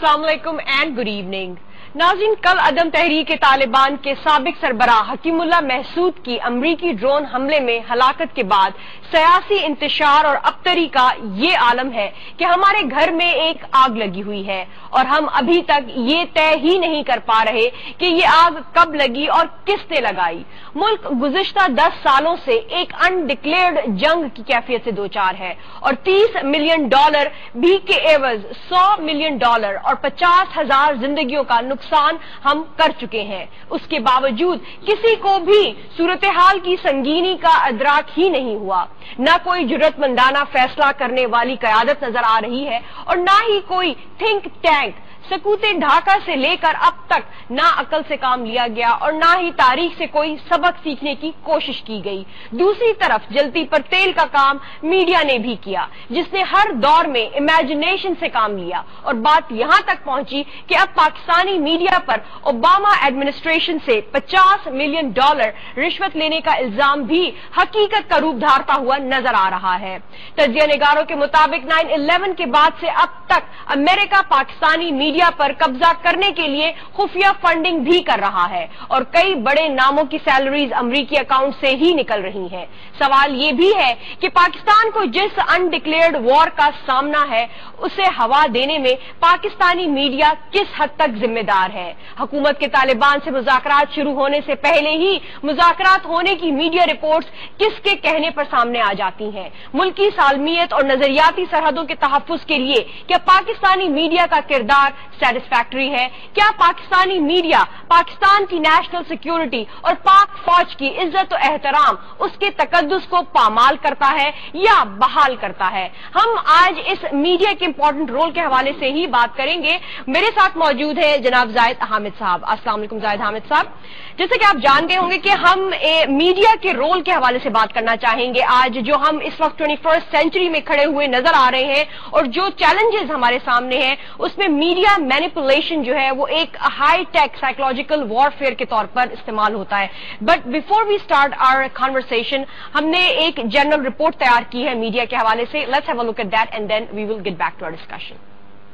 अस्सलाम वालेकुम and good evening. नाज़रीन, कल अदम तहरीक तालिबान के साबिक सरबराह हकीमुल्लाह महसूद की अमरीकी ड्रोन हमले में हलाकत के बाद सियासी इंतशार और अबतरी का ये आलम है कि हमारे घर में एक आग लगी हुई है और हम अभी तक ये तय ही नहीं कर पा रहे कि ये आग कब लगी और किसने लगाई। मुल्क गुज़िश्ता 10 सालों से एक अनडिक्लेयर्ड जंग की कैफियत से दोचार है और $30 मिलियन भीख के एवज $100 मिलियन और 50,000 जिंदगियों का नुकसान हम कर चुके हैं। उसके बावजूद किसी को भी सूरत हाल की संगीनी का अदराक ही नहीं हुआ। न कोई जुर्रतमंदाना फैसला करने वाली क़यादत नजर आ रही है और न ही कोई थिंक टैंक। सकूते ढाका से लेकर अब तक ना अकल से काम लिया गया और ना ही तारीख से कोई सबक सीखने की कोशिश की गई। दूसरी तरफ जलती पर तेल का काम मीडिया ने भी किया, जिसने हर दौर में इमेजिनेशन से काम लिया और बात यहां तक पहुंची कि अब पाकिस्तानी मीडिया पर ओबामा एडमिनिस्ट्रेशन से $50 मिलियन रिश्वत लेने का इल्जाम भी हकीकत का रूप धारता हुआ नजर आ रहा है। तजिया निगारों के मुताबिक 9/11 के बाद से अब तक अमेरिका पाकिस्तानी मीडिया पर कब्जा करने के लिए खुफिया फंडिंग भी कर रहा है और कई बड़े नामों की सैलरीज अमरीकी अकाउंट से ही निकल रही हैं। सवाल ये भी है कि पाकिस्तान को जिस अनडिक्लेयर्ड वॉर का सामना है उसे हवा देने में पाकिस्तानी मीडिया किस हद तक जिम्मेदार है। हुकूमत के तालिबान से मुज़ाकरात शुरू होने से पहले ही मुज़ाकरात होने की मीडिया रिपोर्ट्स किसके कहने पर सामने आ जाती हैं। मुल्की सालमियत और नजरियाती सरहदों के तहफ्फुज़ के लिए क्या पाकिस्तानी मीडिया का किरदार सेटिस्फैक्टरी है? क्या पाकिस्तानी मीडिया पाकिस्तान की नेशनल सिक्योरिटी और पाक फौज की इज्जत और एहतराम, उसके तकद्दुस को पामाल करता है या बहाल करता है? हम आज इस मीडिया के इंपॉर्टेंट रोल के हवाले से ही बात करेंगे। मेरे साथ मौजूद है जनाब जाहिद हामिद साहब। अस्सलाम वालेकुम जाहिद हामिद साहब। जैसे कि आप जान गए होंगे कि हम मीडिया के रोल के हवाले से बात करना चाहेंगे। आज जो हम इस वक्त 21st सेंचुरी में खड़े हुए नजर आ रहे हैं और जो चैलेंजेस हमारे सामने हैं उसमें मीडिया मैनिपुलेशन जो है वो एक हाई टेक साइकोलॉजिकल वॉरफेयर के तौर पर इस्तेमाल होता है। But before we start our conversation, हमने एक जनरल रिपोर्ट तैयार की है मीडिया के हवाले से। Let's have a look at that and then we will get back to our discussion.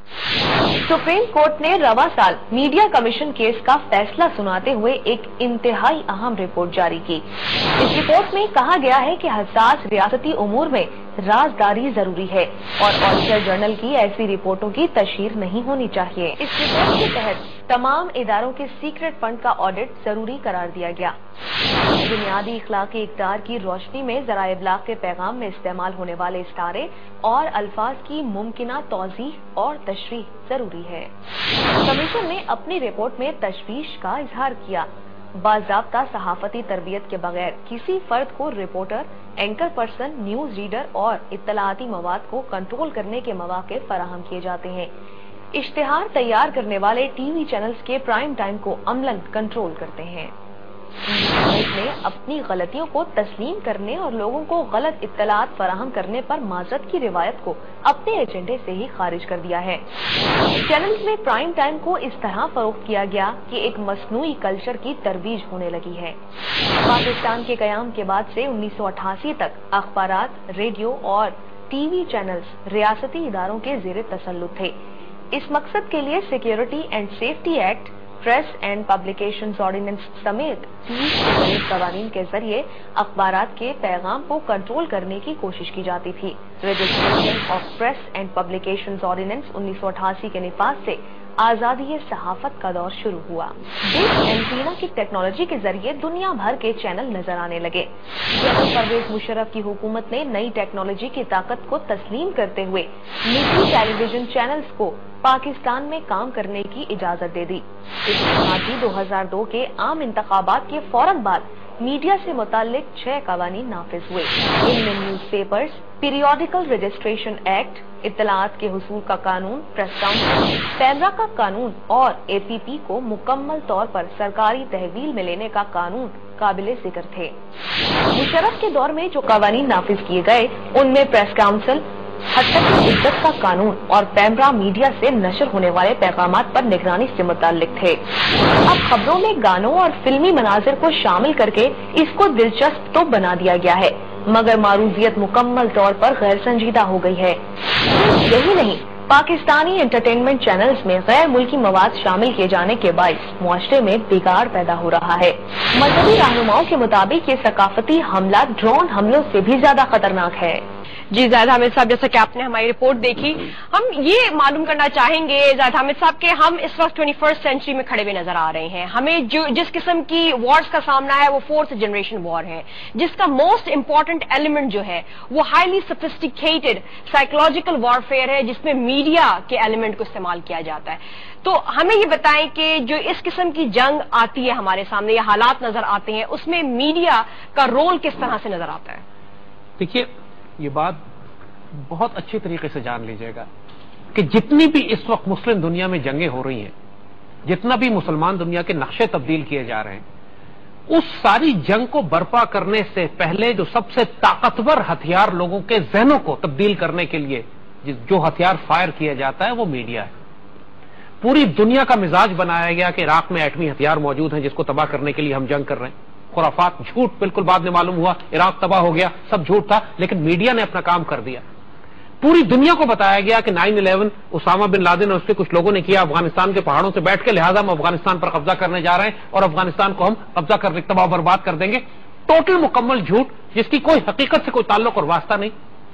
Supreme court ने रवा साल मीडिया कमीशन केस का फैसला सुनाते हुए एक इंतहाई अहम रिपोर्ट जारी की। इस रिपोर्ट में कहा गया है कि हसास रियासती उमूर में राजदारी जरूरी है और ऑडिटर जनरल की ऐसी रिपोर्टों की तशहीर नहीं होनी चाहिए। इस रिपोर्ट के तहत तमाम इदारों के सीक्रेट फंड का ऑडिट जरूरी करार दिया गया। बुनियादी इखलाकी इक़्तिदार की रोशनी में ज़राए इब्लाग के पैगाम में इस्तेमाल होने वाले इस्तारे और अल्फाज की मुमकिना तौज़ीह और तशरीह जरूरी है। कमीशन ने अपनी रिपोर्ट में तशवीश का इजहार किया। बाज़ाब्ता सहाफती तरबियत के बगैर किसी फर्द को reporter, anchor person, news reader और इत्तलाती मवाद को कंट्रोल करने के मौके फराहम किए जाते हैं। इश्तिहार तैयार करने वाले टीवी चैनल्स के प्राइम टाइम को अमलन कंट्रोल करते हैं। ने अपनी गलतियों को तस्लीम करने और लोगों को गलत इत्तलात फराहम करने पर माजरत की रिवायत को अपने एजेंडे से ही खारिज कर दिया है। चैनल्स में प्राइम टाइम को इस तरह फरोख्त किया गया कि एक मसनूई कल्चर की तरवीज होने लगी है। पाकिस्तान के कयाम के बाद से 1988 तक अखबारात, रेडियो और टीवी चैनल्स रियासती इदारों के ज़ेरे तसल्लुत थे। इस मकसद के लिए security and safety act, press and publications ordinance समेत 30 कवानीन के जरिए अखबारात के पैगाम को कंट्रोल करने की कोशिश की जाती थी। Registration of press and publications ordinance 1988 के निफाज से आजादी सहाफत का दौर शुरू हुआ। डिश एंटीना की टेक्नोलॉजी के जरिए दुनिया भर के चैनल नजर आने लगे। जनरल परवेज मुशर्रफ की हुकूमत ने नई टेक्नोलॉजी की ताकत को तस्लीम करते हुए निजी टेलीविजन चैनल्स को पाकिस्तान में काम करने की इजाजत दे दी। इसके साथ ही 2002 के आम इंतखाबात के फौरन बाद मीडिया से मुताल्लिक 6 कवानीन नाफिज हुए। इनमें newspapers, periodical registration act, इत्तलात के हुसूल का कानून, प्रेस काउंसिल, पैमरा का कानून और APP को मुकम्मल तौर पर सरकारी तहवील में लेने का कानून काबिले जिक्र थे। मुशर्रफ के दौर में जो कवानीन नाफिज किए गए उनमें प्रेस काउंसिल, हत्या इज्जत का कानून और पैमरा मीडिया से नशर होने वाले पैगामात पर निगरानी से मुताल्लिक थे। अब खबरों में गानों और फिल्मी मनाजिर को शामिल करके इसको दिलचस्प तो बना दिया गया है, मगर मारूजियत मुकम्मल तौर पर गैर संजीदा हो गई है। यही नहीं, پاکستانی انٹرٹینمنٹ چینلز میں غیر ملکی مواد شامل کیے جانے کے باعث معاشرے میں بگاڑ پیدا ہو رہا ہے۔ مذہبی رہنماؤں کے مطابق یہ ثقافتی حملہ ڈرون حملوں سے بھی زیادہ خطرناک ہے۔ جی زاہد حامد صاحب، جیسا کہ آپ نے ہماری رپورٹ دیکھی، ہم یہ معلوم کرنا چاہیں گے زاہد حامد صاحب کہ ہم اس وقت 21 سینچری میں کھڑے ہوئے نظر آ رہے ہیں۔ ہمیں جس قسم کی وارز کا سامنا ہے وہ 4th جنریشن وار ہے، جس کا موسٹ امپورٹنٹ ایلیمنٹ جو ہے وہ ہائیلی سفسٹیکیٹڈ سائیکولوجیکل وارفیئر ہے، جس میں میڈیا کے ایلیمنٹ کو استعمال کیا جاتا ہے۔ تو ہمیں یہ بتائیں کہ جو اس قسم کی جنگ آتی ہے ہمارے سامنے یا حالات نظر آتے ہیں، اس میں میڈیا کا رول کس طرح سے نظر آتا ہے؟ دیکھیے، یہ بات بہت اچھی طریقے سے جان لیجئے گا کہ جتنی بھی اس وقت مسلم دنیا میں جنگیں ہو رہی ہیں، جتنا بھی مسلمان دنیا کے نقشے تبدیل کیے جا رہے ہیں، اس ساری جنگ کو برپا کرنے سے پہلے جو سب سے طاقتور ہتھیار لوگوں کے ذہنوں کو تبدیل کرنے کے لیے جو ہتھیار فائر کیا جاتا ہے وہ میڈیا ہے۔ پوری دنیا کا مزاج بنایا گیا کہ عراق میں ایٹمی ہتھیار موجود ہیں جس کو تباہ کرنے کے لیے ہم جنگ کر رہے ہیں۔ خرافات، جھوٹ، بالکل بعد میں معلوم ہوا عراق تباہ ہو گیا، سب جھوٹ تھا، لیکن میڈیا نے اپنا کام کر دیا۔ پوری دنیا کو بتایا گیا کہ 9/11 اسامہ بن لادن اور اس کے کچھ لوگوں نے کیا افغانستان کے پہاڑوں سے بیٹھ کے، لہذا ہم افغانستان پر قبضہ کرنے جا رہے ہیں اور افغانستان کو ہم قبضہ کرنے تباہ برباد کر دیں گے۔ ٹوٹل مکمل جھوٹ، جس کی کوئی حقیقت سے کوئی تعلق اور واسطہ نہیں۔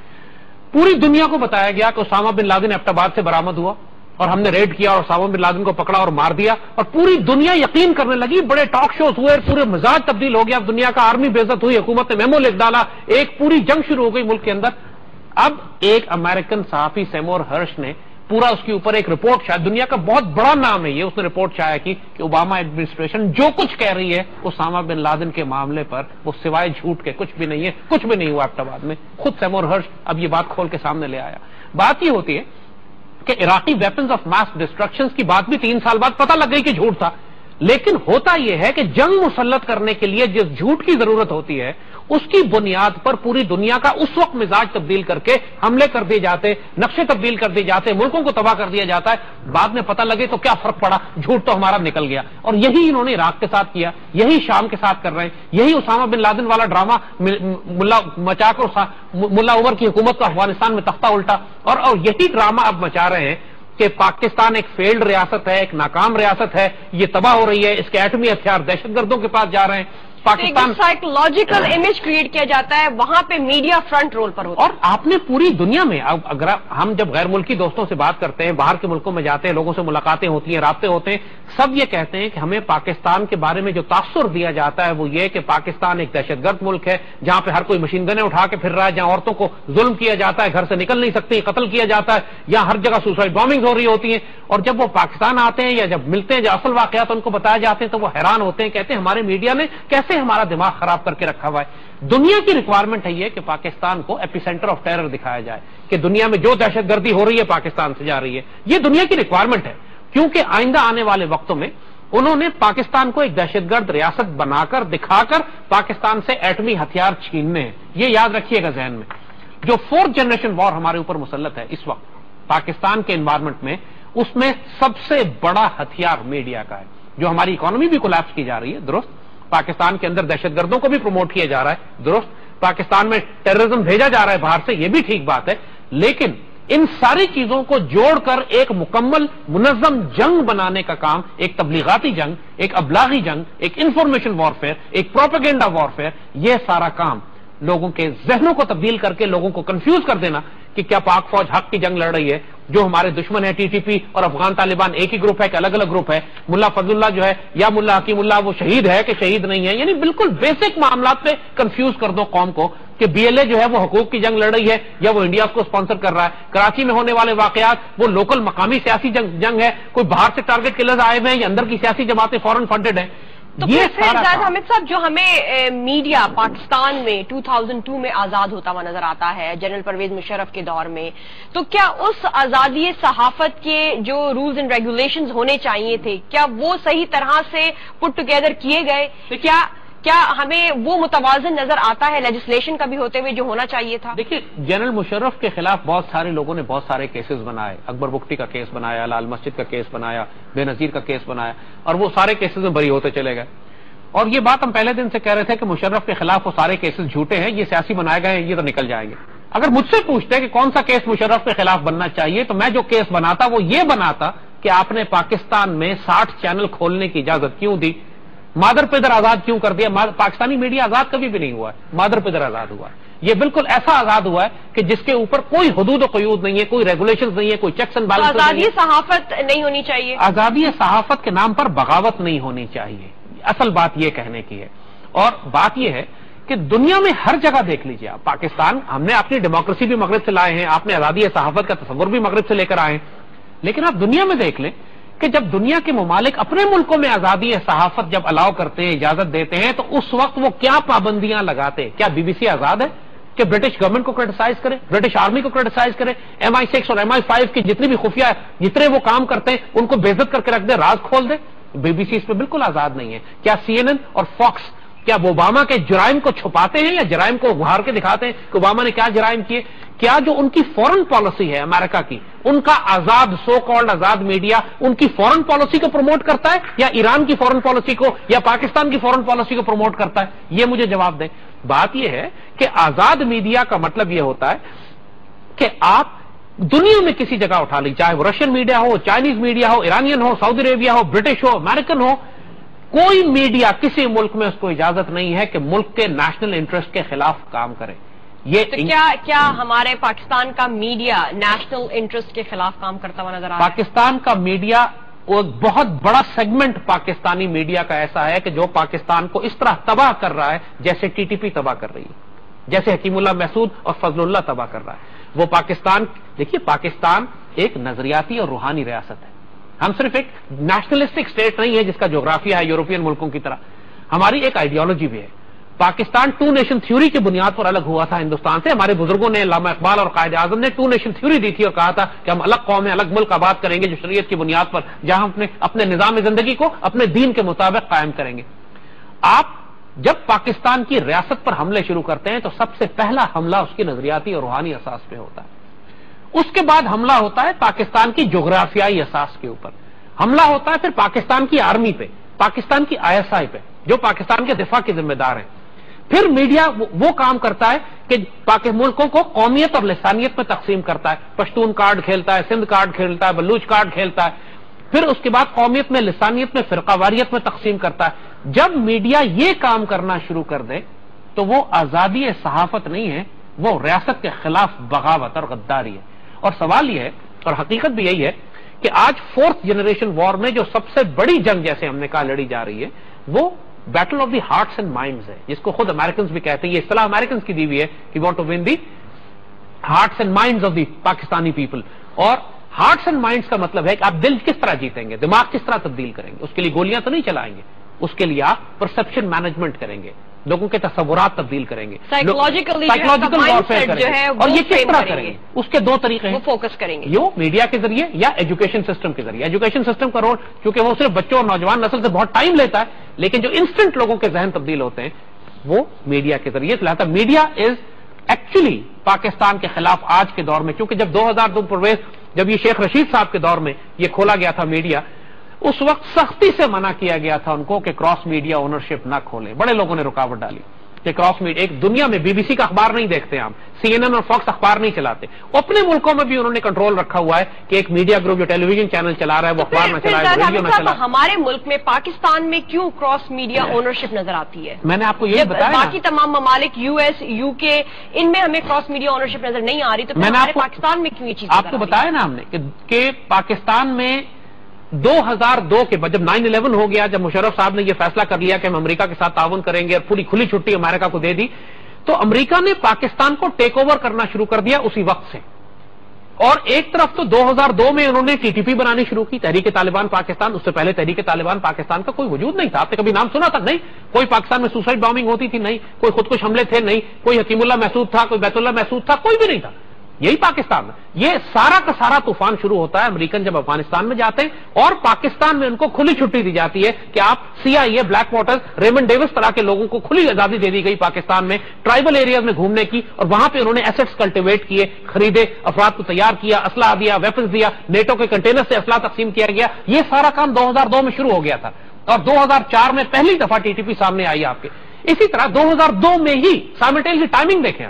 پوری دنیا کو بتایا گیا کہ اسامہ بن لادن ایبٹ آباد سے برآمد ہوا اور ہم نے ریڈ کیا اور اسامہ بن لادن کو پکڑا اور مار دیا، اور پوری دنیا یقین کرنے لگی، بڑے ٹاک شوز ہوئے، پورے مزاج تبدیل ہو گیا، دنیا کا آرمی بے عزت ہوئی، حکومت نے میمو لکھ ڈالا، ایک پوری جنگ شروع ہو گئی ملک کے اندر۔ اب ایک امریکن صحافی سیمور ہرش نے پورا اس کے اوپر ایک رپورٹ، شاید دنیا کا بہت بڑا نام ہے یہ، اس نے رپورٹ شائع کی کہ اوباما ایڈمنسٹریشن جو کچھ کہہ رہی ہے اسامہ بن لادن کے معاملے پر وہ سوائے جھوٹ کے کچھ بھی نہیں ہے، کچھ بھی نہیں ہوا ایبٹ آباد میں۔ خود سیمور ہرش اب یہ بات کھول کے سامنے لے آیا۔ بات یہ ہوتی ہے کہ عراقی ویپنز آف ماس ڈسٹرکشن کی بات بھی 3 سال بعد پتہ لگ گئی کہ جھوٹ تھا، لیکن ہوتا یہ ہے کہ جنگ مسلط کرنے کے لیے جس جھوٹ کی ضرورت ہوتی ہے اس کی بنیاد پر پوری دنیا کا اس وقت مزاج تبدیل کر کے حملے کر دیے جاتے، نقشے تبدیل کر دیے جاتے، ملکوں کو تباہ کر دیا جاتا ہے۔ بعد میں پتہ لگے تو کیا فرق پڑا، جھوٹ تو ہمارا نکل گیا۔ اور یہی انہوں نے عراق کے ساتھ کیا، یہی شام کے ساتھ کر رہے ہیں، یہی اسامہ بن لادن والا ڈرامہ ملا مچا کر ملا عمر کی حکومت کو افغانستان میں تختہ الٹا، اور یہی ڈرامہ اب مچا رہے ہیں کہ پاکستان ایک فیلڈ ریاست ہے، ایک ناکام ریاست ہے، یہ تباہ ہو رہی ہے، اس کے ایٹمی ہتھیار دہشت گردوں کے پاس جا رہے ہیں۔ پاکستان سائیکولوجیکل امیج کریٹ کیا جاتا ہے، وہاں پہ میڈیا فرنٹ رول پر ہوتا ہے۔ اور آپ نے پوری دنیا میں، اگر ہم جب غیر ملکی دوستوں سے بات کرتے ہیں، باہر کے ملکوں میں جاتے ہیں، لوگوں سے ملاقاتیں ہوتی ہیں، رابطے ہوتے ہیں، سب یہ کہتے ہیں کہ ہمیں پاکستان کے بارے میں جو تاثر دیا جاتا ہے وہ یہ کہ پاکستان ایک دہشت گرد ملک ہے جہاں پہ ہر کوئی مشین گنیں اٹھا کے پھر رہا ہے، جہاں عورتوں کو ظلم کیا جاتا ہے، گھر سے نکل نہیں سکتی، قتل کیا جاتا ہے، یا ہر جگہ سوسائڈ بامبنگ ہو رہی ہوتی ہیں۔ اور جب وہ پاکستان آتے ہیں یا جب ملتے ہیں، جو اصل واقعات ان کو بتائے جاتے ہیں تو وہ حیران ہوتے ہیں، کہتے ہیں ہمارے میڈیا نے کیسے ہمارا دماغ خراب کر کے رکھا ہوا ہے۔ دنیا کی ریکوائرمنٹ ہے یہ کہ پاکستان کو ایپی سینٹر آف ٹیرر دکھایا جائے، کہ دنیا میں جو دہشت گردی ہو رہی ہے پاکستان سے جا رہی ہے، یہ دنیا کی ریکوائرمنٹ ہے، کیونکہ آئندہ آنے والے وقتوں میں انہوں نے پاکستان کو ایک دہشت گرد ریاست بنا کر دکھا کر پاکستان سے ایٹمی ہتھیار چھیننے ہیں۔ یہ یاد رکھیے گا ذہن میں، جو 4th جنریشن وار ہمارے اوپر مسلط ہے اس وقت پاکستان کے انوائرمنٹ میں، اس میں سب سے بڑا ہتھیار میڈیا کا ہے۔ جو ہماری اکانومی بھی کولیپس کی جا رہی ہے، درست، پاکستان کے اندر دہشت گردوں کو بھی پروموٹ کیا جا رہا ہے، درست، پاکستان میں ٹیررزم بھیجا جا رہا ہے باہر سے، یہ بھی ٹھیک بات ہے، لیکن ان ساری چیزوں کو جوڑ کر ایک مکمل منظم جنگ بنانے کا کام، ایک تبلیغاتی جنگ، ایک ابلاغی جنگ، ایک انفارمیشن وارفیئر، ایک پروپیگنڈا وارفیئر، یہ سارا کام لوگوں کے ذہنوں کو تبدیل کر کے لوگوں کو کنفیوز کر دینا کہ کیا پاک فوج حق کی جنگ لڑ رہی ہے، جو ہمارے دشمن ہے ٹی ٹی پی اور افغان طالبان ایک ہی گروپ ہے کہ الگ الگ گروپ ہے، ملا فضل اللہ جو ہے یا ملا حکیم اللہ وہ شہید ہے کہ شہید نہیں ہے، یعنی بالکل بیسک معاملات پہ کنفیوز کر دو قوم کو کہ بی ایل اے جو ہے وہ حقوق کی جنگ لڑ رہی ہے یا وہ انڈیا کو اسپانسر کر رہا ہے، کراچی میں ہونے والے واقعات وہ لوکل مقامی سیاسی جنگ ہے، کوئی باہر سے ٹارگٹ کلرز آئے ہوئے ہیں یا اندر کی سیاسی جماعتیں فورن فنڈڈ ہیں۔ تو زاہد حامد صاحب، جو ہمیں میڈیا پاکستان میں 2002 میں آزاد ہوتا ہوا نظر آتا ہے جنرل پرویز مشرف کے دور میں، تو کیا اس آزادی صحافت کے جو رولز اینڈ ریگولیشنز ہونے چاہیے تھے، کیا وہ صحیح طرح سے پٹ ٹوگیدر کیے گئے؟ کیا ہمیں وہ متوازن نظر آتا ہے لیجسلیشن کا بھی ہوتے ہوئے جو ہونا چاہیے تھا؟ دیکھیے، جنرل مشرف کے خلاف بہت سارے لوگوں نے بہت سارے کیسز بنائے، اکبر بگٹی کا کیس بنایا، لال مسجد کا کیس بنایا، بے نظیر کا کیس بنایا، اور وہ سارے کیسز میں بری ہوتے چلے گئے۔ اور یہ بات ہم پہلے دن سے کہہ رہے تھے کہ مشرف کے خلاف وہ سارے کیسز جھوٹے ہیں، یہ سیاسی بنائے گئے ہیں، یہ تو نکل جائیں گے۔ اگر مجھ سے پوچھتے کہ کون سا کیس مشرف کے خلاف بننا چاہیے تو میں جو کیس بناتا وہ یہ بناتا کہ آپ نے پاکستان میں 60 چینل کھولنے کی اجازت کیوں دی، مادر پدر آزاد کیوں کر دیا؟ پاکستانی میڈیا آزاد کبھی بھی نہیں ہوا ہے، مادر پدر آزاد ہوا ہے۔ یہ بالکل ایسا آزاد ہوا ہے کہ جس کے اوپر کوئی حدود و قیود نہیں ہے، کوئی ریگولیشنز نہیں ہے، کوئی چیکس اینڈ بیلنسز نہیں ہے۔ آزادی صحافت نہیں ہونی چاہیے، آزادی صحافت کے نام پر بغاوت نہیں ہونی چاہیے، اصل بات یہ کہنے کی ہے۔ اور بات یہ ہے کہ دنیا میں ہر جگہ دیکھ لیجیے آپ، پاکستان ہم نے اپنی ڈیموکریسی بھی مغرب سے لائے ہیں، آپ نے آزادی صحافت کا تصور بھی مغرب سے لے کر آئے ہیں، لیکن آپ دنیا میں دیکھ لیں کہ جب دنیا کے ممالک اپنے ملکوں میں آزادی صحافت جب الاؤ کرتے ہیں، اجازت دیتے ہیں، تو اس وقت وہ کیا پابندیاں لگاتے ہیں؟ کیا BBC آزاد ہے کہ برٹش گورنمنٹ کو کرٹیسائز کرے، برٹش آرمی کو کرٹیسائز کرے، MI6 اور MI5 کی جتنی بھی خفیہ جتنے وہ کام کرتے ہیں ان کو بے عزت کر کے رکھ دے، راز کھول دے؟ BBC اس پہ بالکل آزاد نہیں ہے۔ کیا CNN اور فاکس کیا وہ اوباما کے جرائم کو چھپاتے ہیں یا جرائم کو ابھار کے دکھاتے ہیں کہ اوباما نے کیا جرائم کیے؟ کیا جو ان کی فورن پالیسی ہے امریکہ کی، ان کا آزاد سو کالڈ آزاد میڈیا ان کی فورن پالیسی کو پروموٹ کرتا ہے یا ایران کی فورن پالیسی کو یا پاکستان کی فورن پالیسی کو پروموٹ کرتا ہے؟ یہ مجھے جواب دیں۔ بات یہ ہے کہ آزاد میڈیا کا مطلب یہ ہوتا ہے کہ آپ دنیا میں کسی جگہ اٹھا لیں، چاہے وہ رشین میڈیا ہو، چائنیز میڈیا ہو، ایرانین ہو، سعودی عربیہ ہو، برٹش ہو، امریکن ہو، کوئی میڈیا کسی ملک میں اس کو اجازت نہیں ہے کہ ملک کے نیشنل انٹرسٹ کے خلاف کام کرے۔ یہ تو کیا ہمارے پاکستان کا میڈیا نیشنل انٹرسٹ کے خلاف کام کرتا ہوا نظر آ رہا ہے؟ پاکستان کا میڈیا ایک بہت بڑا سیگمنٹ پاکستانی میڈیا کا ایسا ہے کہ جو پاکستان کو اس طرح تباہ کر رہا ہے جیسے TTP تباہ کر رہی ہے، جیسے حکیم اللہ محسود اور فضل اللہ تباہ کر رہا ہے۔ وہ پاکستان، دیکھیے پاکستان ایک نظریاتی اور روحانی ریاست ہے، ہم صرف ایک نیشنلسٹک اسٹیٹ نہیں ہے جس کا جغرافیہ ہے یورپین ملکوں کی طرح، ہماری ایک آئیڈیالوجی بھی ہے۔ پاکستان 2 نیشن تھیوری کی بنیاد پر الگ ہوا تھا ہندوستان سے، ہمارے بزرگوں نے، علامہ اقبال اور قائد اعظم نے 2 نیشن تھیوری دی تھی اور کہا تھا کہ ہم الگ قوم الگ ملک آباد کریں گے جو شریعت کی بنیاد پر، جہاں اپنے نظام زندگی کو اپنے دین کے مطابق قائم کریں گے۔ آپ جب پاکستان کی ریاست پر حملے شروع کرتے ہیں تو سب سے پہلا حملہ اس کی نظریاتی اور روحانی اساس پہ ہوتا ہے، اس کے بعد حملہ ہوتا ہے پاکستان کی جغرافیائی اساس کے اوپر، حملہ ہوتا ہے پھر پاکستان کی آرمی پہ، پاکستان کی ISI پہ جو پاکستان کے دفاع کے ذمہ دار ہیں۔ پھر میڈیا وہ کام کرتا ہے کہ ملکوں کو قومیت اور لسانیت میں تقسیم کرتا ہے، پشتون کارڈ کھیلتا ہے، سندھ کارڈ کھیلتا ہے، بلوچ کارڈ کھیلتا ہے، پھر اس کے بعد قومیت میں، لسانیت میں، فرقہ واریت میں تقسیم کرتا ہے۔ جب میڈیا یہ کام کرنا شروع کر دے تو وہ آزادی صحافت نہیں ہے، وہ ریاست کے خلاف بغاوت اور غداری ہے۔ اور سوال یہ ہے اور حقیقت بھی یہی ہے کہ آج 4th جنریشن وار میں جو سب سے بڑی جنگ جیسے ہم نے کہا لڑی جا رہی ہے وہ battle of the hearts and minds ہے، جس کو خود امریکنز بھی کہتے ہیں، یہ اصطلاح امریکنز کی دی ہوئی ہے کہ want to win the hearts and minds of the Pakistani people. اور ہارٹس اینڈ مائنڈز کا مطلب ہے کہ آپ دل کس طرح جیتیں گے، دماغ کس طرح تبدیل کریں گے۔ اس کے لیے گولیاں تو نہیں چلائیں گے، اس کے لیے آپ پرسپشن مینجمنٹ کریں گے، لوگوں کے تصورات تبدیل کریں گے، سائیکولوجیکل وارفیئر کریں گے، اور یہ کس طرح کریں گے؟ اس کے 2 طریقے ہیں، فوکس کریں گے، یہ میڈیا کے ذریعے یا ایجوکیشن سسٹم کے ذریعے۔ ایجوکیشن سسٹم کا رول چونکہ وہ صرف بچوں اور نوجوان نسل سے بہت ٹائم لیتا ہے، لیکن جو انسٹنٹ لوگوں کے ذہن تبدیل ہوتے ہیں وہ میڈیا کے ذریعے۔ لہٰذا میڈیا از ایکچولی پاکستان کے خلاف آج کے دور میں، کیونکہ جب 2002 پرویز جب یہ شیخ رشید صاحب کے دور میں یہ کھولا گیا تھا میڈیا، اس وقت سختی سے منع کیا گیا تھا ان کو کہ کراس میڈیا اونرشپ نہ کھولیں، بڑے لوگوں نے رکاوٹ ڈالی کہ کراس میڈیا ایک دنیا میں BBC کا اخبار نہیں دیکھتے ہم، CNN اور فاکس اخبار نہیں چلاتے، اپنے ملکوں میں بھی انہوں نے کنٹرول رکھا ہوا ہے کہ ایک میڈیا گروپ جو ٹیلی ویژن چینل چلا رہا ہے وہ اخبار نہ چلائے، ریڈیو نہ چلائے۔ ہمارے ملک میں پاکستان میں کیوں کراس میڈیا اونرشپ نظر آتی ہے؟ میں نے آپ کو یہ بتایا، باقی تمام ممالک US UK ان میں ہمیں کراس میڈیا اونرشپ نظر نہیں آ رہی، تو ہمارے پاکستان میں کیوں یہ چیز؟ آپ کو بتایا نا ہم نے کہ پاکستان میں 2002 کے بعد جب 9/11 ہو گیا، جب مشرف صاحب نے یہ فیصلہ کر لیا کہ ہم امریکہ کے ساتھ تعاون کریں گے اور پوری کھلی چھٹی امریکہ کو دے دی، تو امریکہ نے پاکستان کو ٹیک اوور کرنا شروع کر دیا اسی وقت سے۔ اور ایک طرف تو 2002 میں انہوں نے TTP بنانی شروع کی، تحریک طالبان پاکستان، اس سے پہلے تحریک طالبان پاکستان کا کوئی وجود نہیں تھا، آپ نے کبھی نام سنا تھا؟ نہیں۔ کوئی پاکستان میں سوسائڈ بامبنگ ہوتی تھی؟ نہیں۔ کوئی خودکش حملے تھے؟ نہیں۔ کوئی حکیم اللہ محسود تھا؟ کوئی بیت اللہ محسود تھا؟ کوئی بھی نہیں تھا۔ یہی پاکستان ہے۔ یہ سارا کا سارا طوفان شروع ہوتا ہے امریکن جب افغانستان میں جاتے ہیں اور پاکستان میں ان کو کھلی چھٹی دی جاتی ہے کہ آپ CIA، Blackwater, Raymond Davis طرح کے لوگوں کو کھلی آزادی دے دی گئی پاکستان میں ٹرائبل ایریاز میں گھومنے کی، اور وہاں پہ انہوں نے ایسٹس کلٹیویٹ کیے، خریدے، افراد کو تیار کیا، اسلحہ دیا، ویپنز دیا، نیٹو کے کنٹینر سے اسلحہ تقسیم کیا گیا۔ یہ سارا کام 2002 میں شروع ہو گیا تھا اور 2004 میں پہلی دفعہ TTP سامنے آئی آپ کے۔ اسی طرح 2002 میں ہی سائملٹینیسلی ٹائمنگ دیکھیں آپ،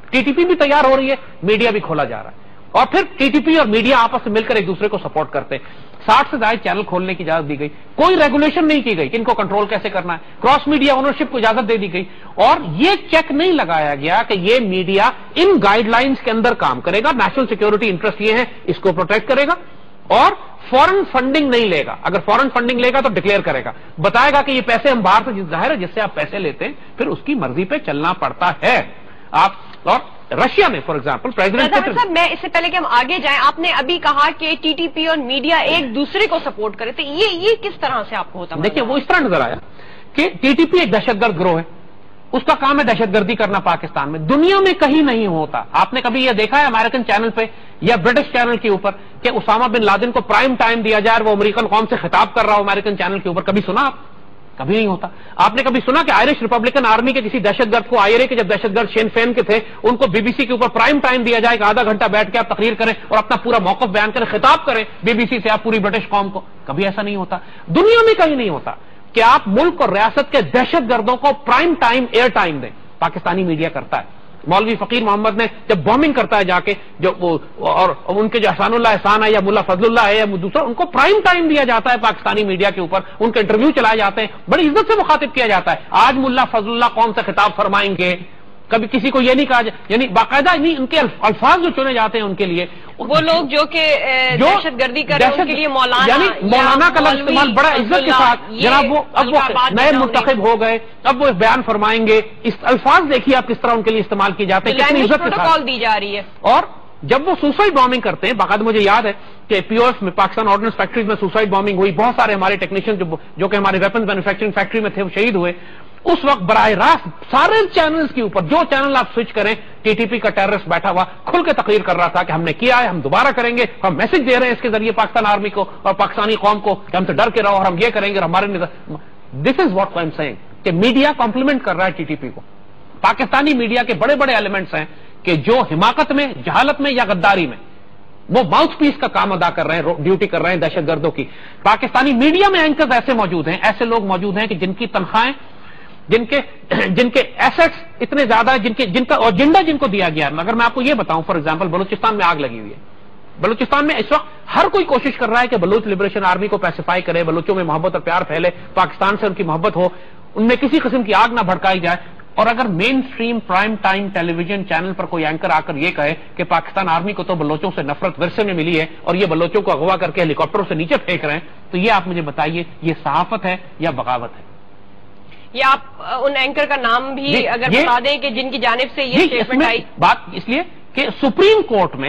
TTP بھی تیار ہو رہی ہے, میڈیا بھی کھولا جا رہا ہے, اور پھر TTP اور میڈیا آپس میں مل کر ایک دوسرے کو سپورٹ کرتے ہیں. 60 سے زائد چینل کھولنے کی اجازت دی گئی, کوئی ریگولیشن نہیں کی گئی کہ ان کو کنٹرول کیسے کرنا ہے, کراس میڈیا اونرشپ کو اجازت دے دی گئی, اور یہ چیک نہیں لگایا گیا کہ یہ میڈیا ان گائیڈ لائنز کے اندر کام کرے گا, نیشنل سیکورٹی انٹرسٹ یہ ہے اس کو پروٹیکٹ کرے گا, اور فورن فنڈنگ نہیں لے گا. اگر فورن فنڈنگ لے گا تو ڈکلیئر کرے گا, بتائے گا کہ یہ پیسے ہم باہر سے, ظاہر ہے جس سے آپ پیسے لیتے ہیں پھر اس کی مرضی پہ چلنا پڑتا ہے. آپ اور رشیا میں فار ایگزامپل پریزیڈنٹ صاحب, میں اس سے پہلے کہ ہم آگے جائیں, آپ نے ابھی کہا کہ TTP اور میڈیا ایک دوسرے کو سپورٹ کرے, تو یہ کس طرح سے آپ کو ہوتا ہے؟ دیکھیے وہ اس طرح نظر آیا کہ TTP ایک دہشت گرد گروہ ہے, اس کا کام ہے دہشت گردی کرنا پاکستان میں, دنیا میں کہیں نہیں ہوتا. آپ نے کبھی یہ دیکھا ہے امریکن چینل پہ یا برٹش چینل کے اوپر کہ اسامہ بن لادن کو پرائم ٹائم دیا جائے اور وہ امریکن قوم سے خطاب کر رہا ہو امریکن چینل کے اوپر؟ کبھی سنا آپ؟ کبھی نہیں ہوتا. آپ نے کبھی سنا کہ آئرش ریپبلکن آرمی کے کسی دہشت گرد کو, IRA کے جب دہشت گرد شین فین کے تھے, ان کو BBC کے اوپر پرائم ٹائم دیا جائے کہ آدھا گھنٹہ بیٹھ کے آپ تقریر کریں اور اپنا پورا موقف بیان کریں, خطاب کریں BBC سے آپ پوری برٹش قوم کو؟ کبھی ایسا نہیں ہوتا, دنیا میں کہیں نہیں ہوتا کہ آپ ملک اور ریاست کے دہشت گردوں کو پرائم ٹائم, ایئر ٹائم دیں. پاکستانی میڈیا کرتا ہے. مولوی فقیر محمد نے جب بامبنگ کرتا ہے جا کے, جو اور ان کے جو احسان اللہ احسان ہے یا ملا فضل اللہ ہے یا دوسرا, ان کو پرائم ٹائم دیا جاتا ہے پاکستانی میڈیا کے اوپر, ان کے انٹرویو چلائے جاتے ہیں, بڑی عزت سے مخاطب کیا جاتا ہے. آج ملا فضل اللہ قوم سے خطاب فرمائیں گے, کبھی کسی کو یہ نہیں کہا, یعنی باقاعدہ نہیں, ان کے الفاظ جو چنے جاتے ہیں ان کے لیے, وہ لوگ جو کہ دہشت گردی کر رہے ہیں ان کے لیے مولانا, یعنی مولانا کا لفظ استعمال بڑا عزت کے ساتھ, جناب وہ اب وہ نئے منتخب ہو گئے, اب وہ بیان فرمائیں گے, اس الفاظ دیکھیے آپ کس طرح ان کے لیے استعمال کیے جاتے ہیں, کتنی عزت کے ساتھ دی جا رہی ہے. اور جب وہ سوسائڈ بامبنگ کرتے ہیں, باقاعدہ مجھے یاد ہے کہ POF میں پاکستان آرڈننس فیکٹریز میں سوسائڈ بامبنگ ہوئی, بہت سارے ہمارے ٹیکنیشین جو کہ ہمارے ویپنز مینوفیکچرنگ فیکٹری میں تھے وہ شہید ہوئے. اس وقت براہ راست سارے چینلز کے اوپر, جو چینل آپ سوئچ کریں, TTP کا ٹیررسٹ بیٹھا ہوا کھل کے تقریر کر رہا تھا کہ ہم نے کیا ہے, ہم دوبارہ کریں گے, ہم میسج دے رہے ہیں اس کے ذریعے پاکستان آرمی کو اور پاکستانی قوم کو کہ ہم سے ڈر کے رہو اور ہم یہ کریں گے اور ہمارے. This is what I am saying کہ میڈیا کمپلیمنٹ کر رہا ہے TTP کو. پاکستانی میڈیا کے بڑے بڑے ایلیمنٹس ہیں کہ جو حماقت میں, جہالت میں یا غداری میں وہ ماؤتھ پیس کا کام ادا کر رہے ہیں, ڈیوٹی کر رہے ہیں دہشت گردوں کی. پاکستانی میڈیا میں اینکرز ایسے موجود ہیں, ایسے لوگ موجود ہیں کہ جن کی تنخواہیں, جن کے ایسٹس اتنے زیادہ ہیں, جن کا ایجنڈا جن کو دیا گیا ہے. اگر میں آپ کو یہ بتاؤں, فار ایگزامپل بلوچستان میں آگ لگی ہوئی ہے. بلوچستان میں اس وقت ہر کوئی کوشش کر رہا ہے کہ بلوچ لبریشن آرمی کو پیسیفائی کرے, بلوچوں میں محبت اور پیار پھیلے, پاکستان سے ان کی محبت ہو, ان میں کسی قسم کی آگ نہ بھڑکائی جائے. اور اگر mainstream prime time television channel پر کوئی اینکر آ کر یہ کہے کہ پاکستان آرمی کو تو بلوچوں سے نفرت ورثے میں ملی ہے اور یہ بلوچوں کو اغوا کر کے ہیلی کاپٹروں سے نیچے پھینک رہے ہیں, تو یہ آپ مجھے بتائیے یہ صحافت ہے یا بغاوت ہے؟ یا آپ ان اینکر کا نام بھی اگر بتا دیں کہ جن کی جانب سے یہ اسٹیٹمنٹ آئی؟ بات اس لیے کہ سپریم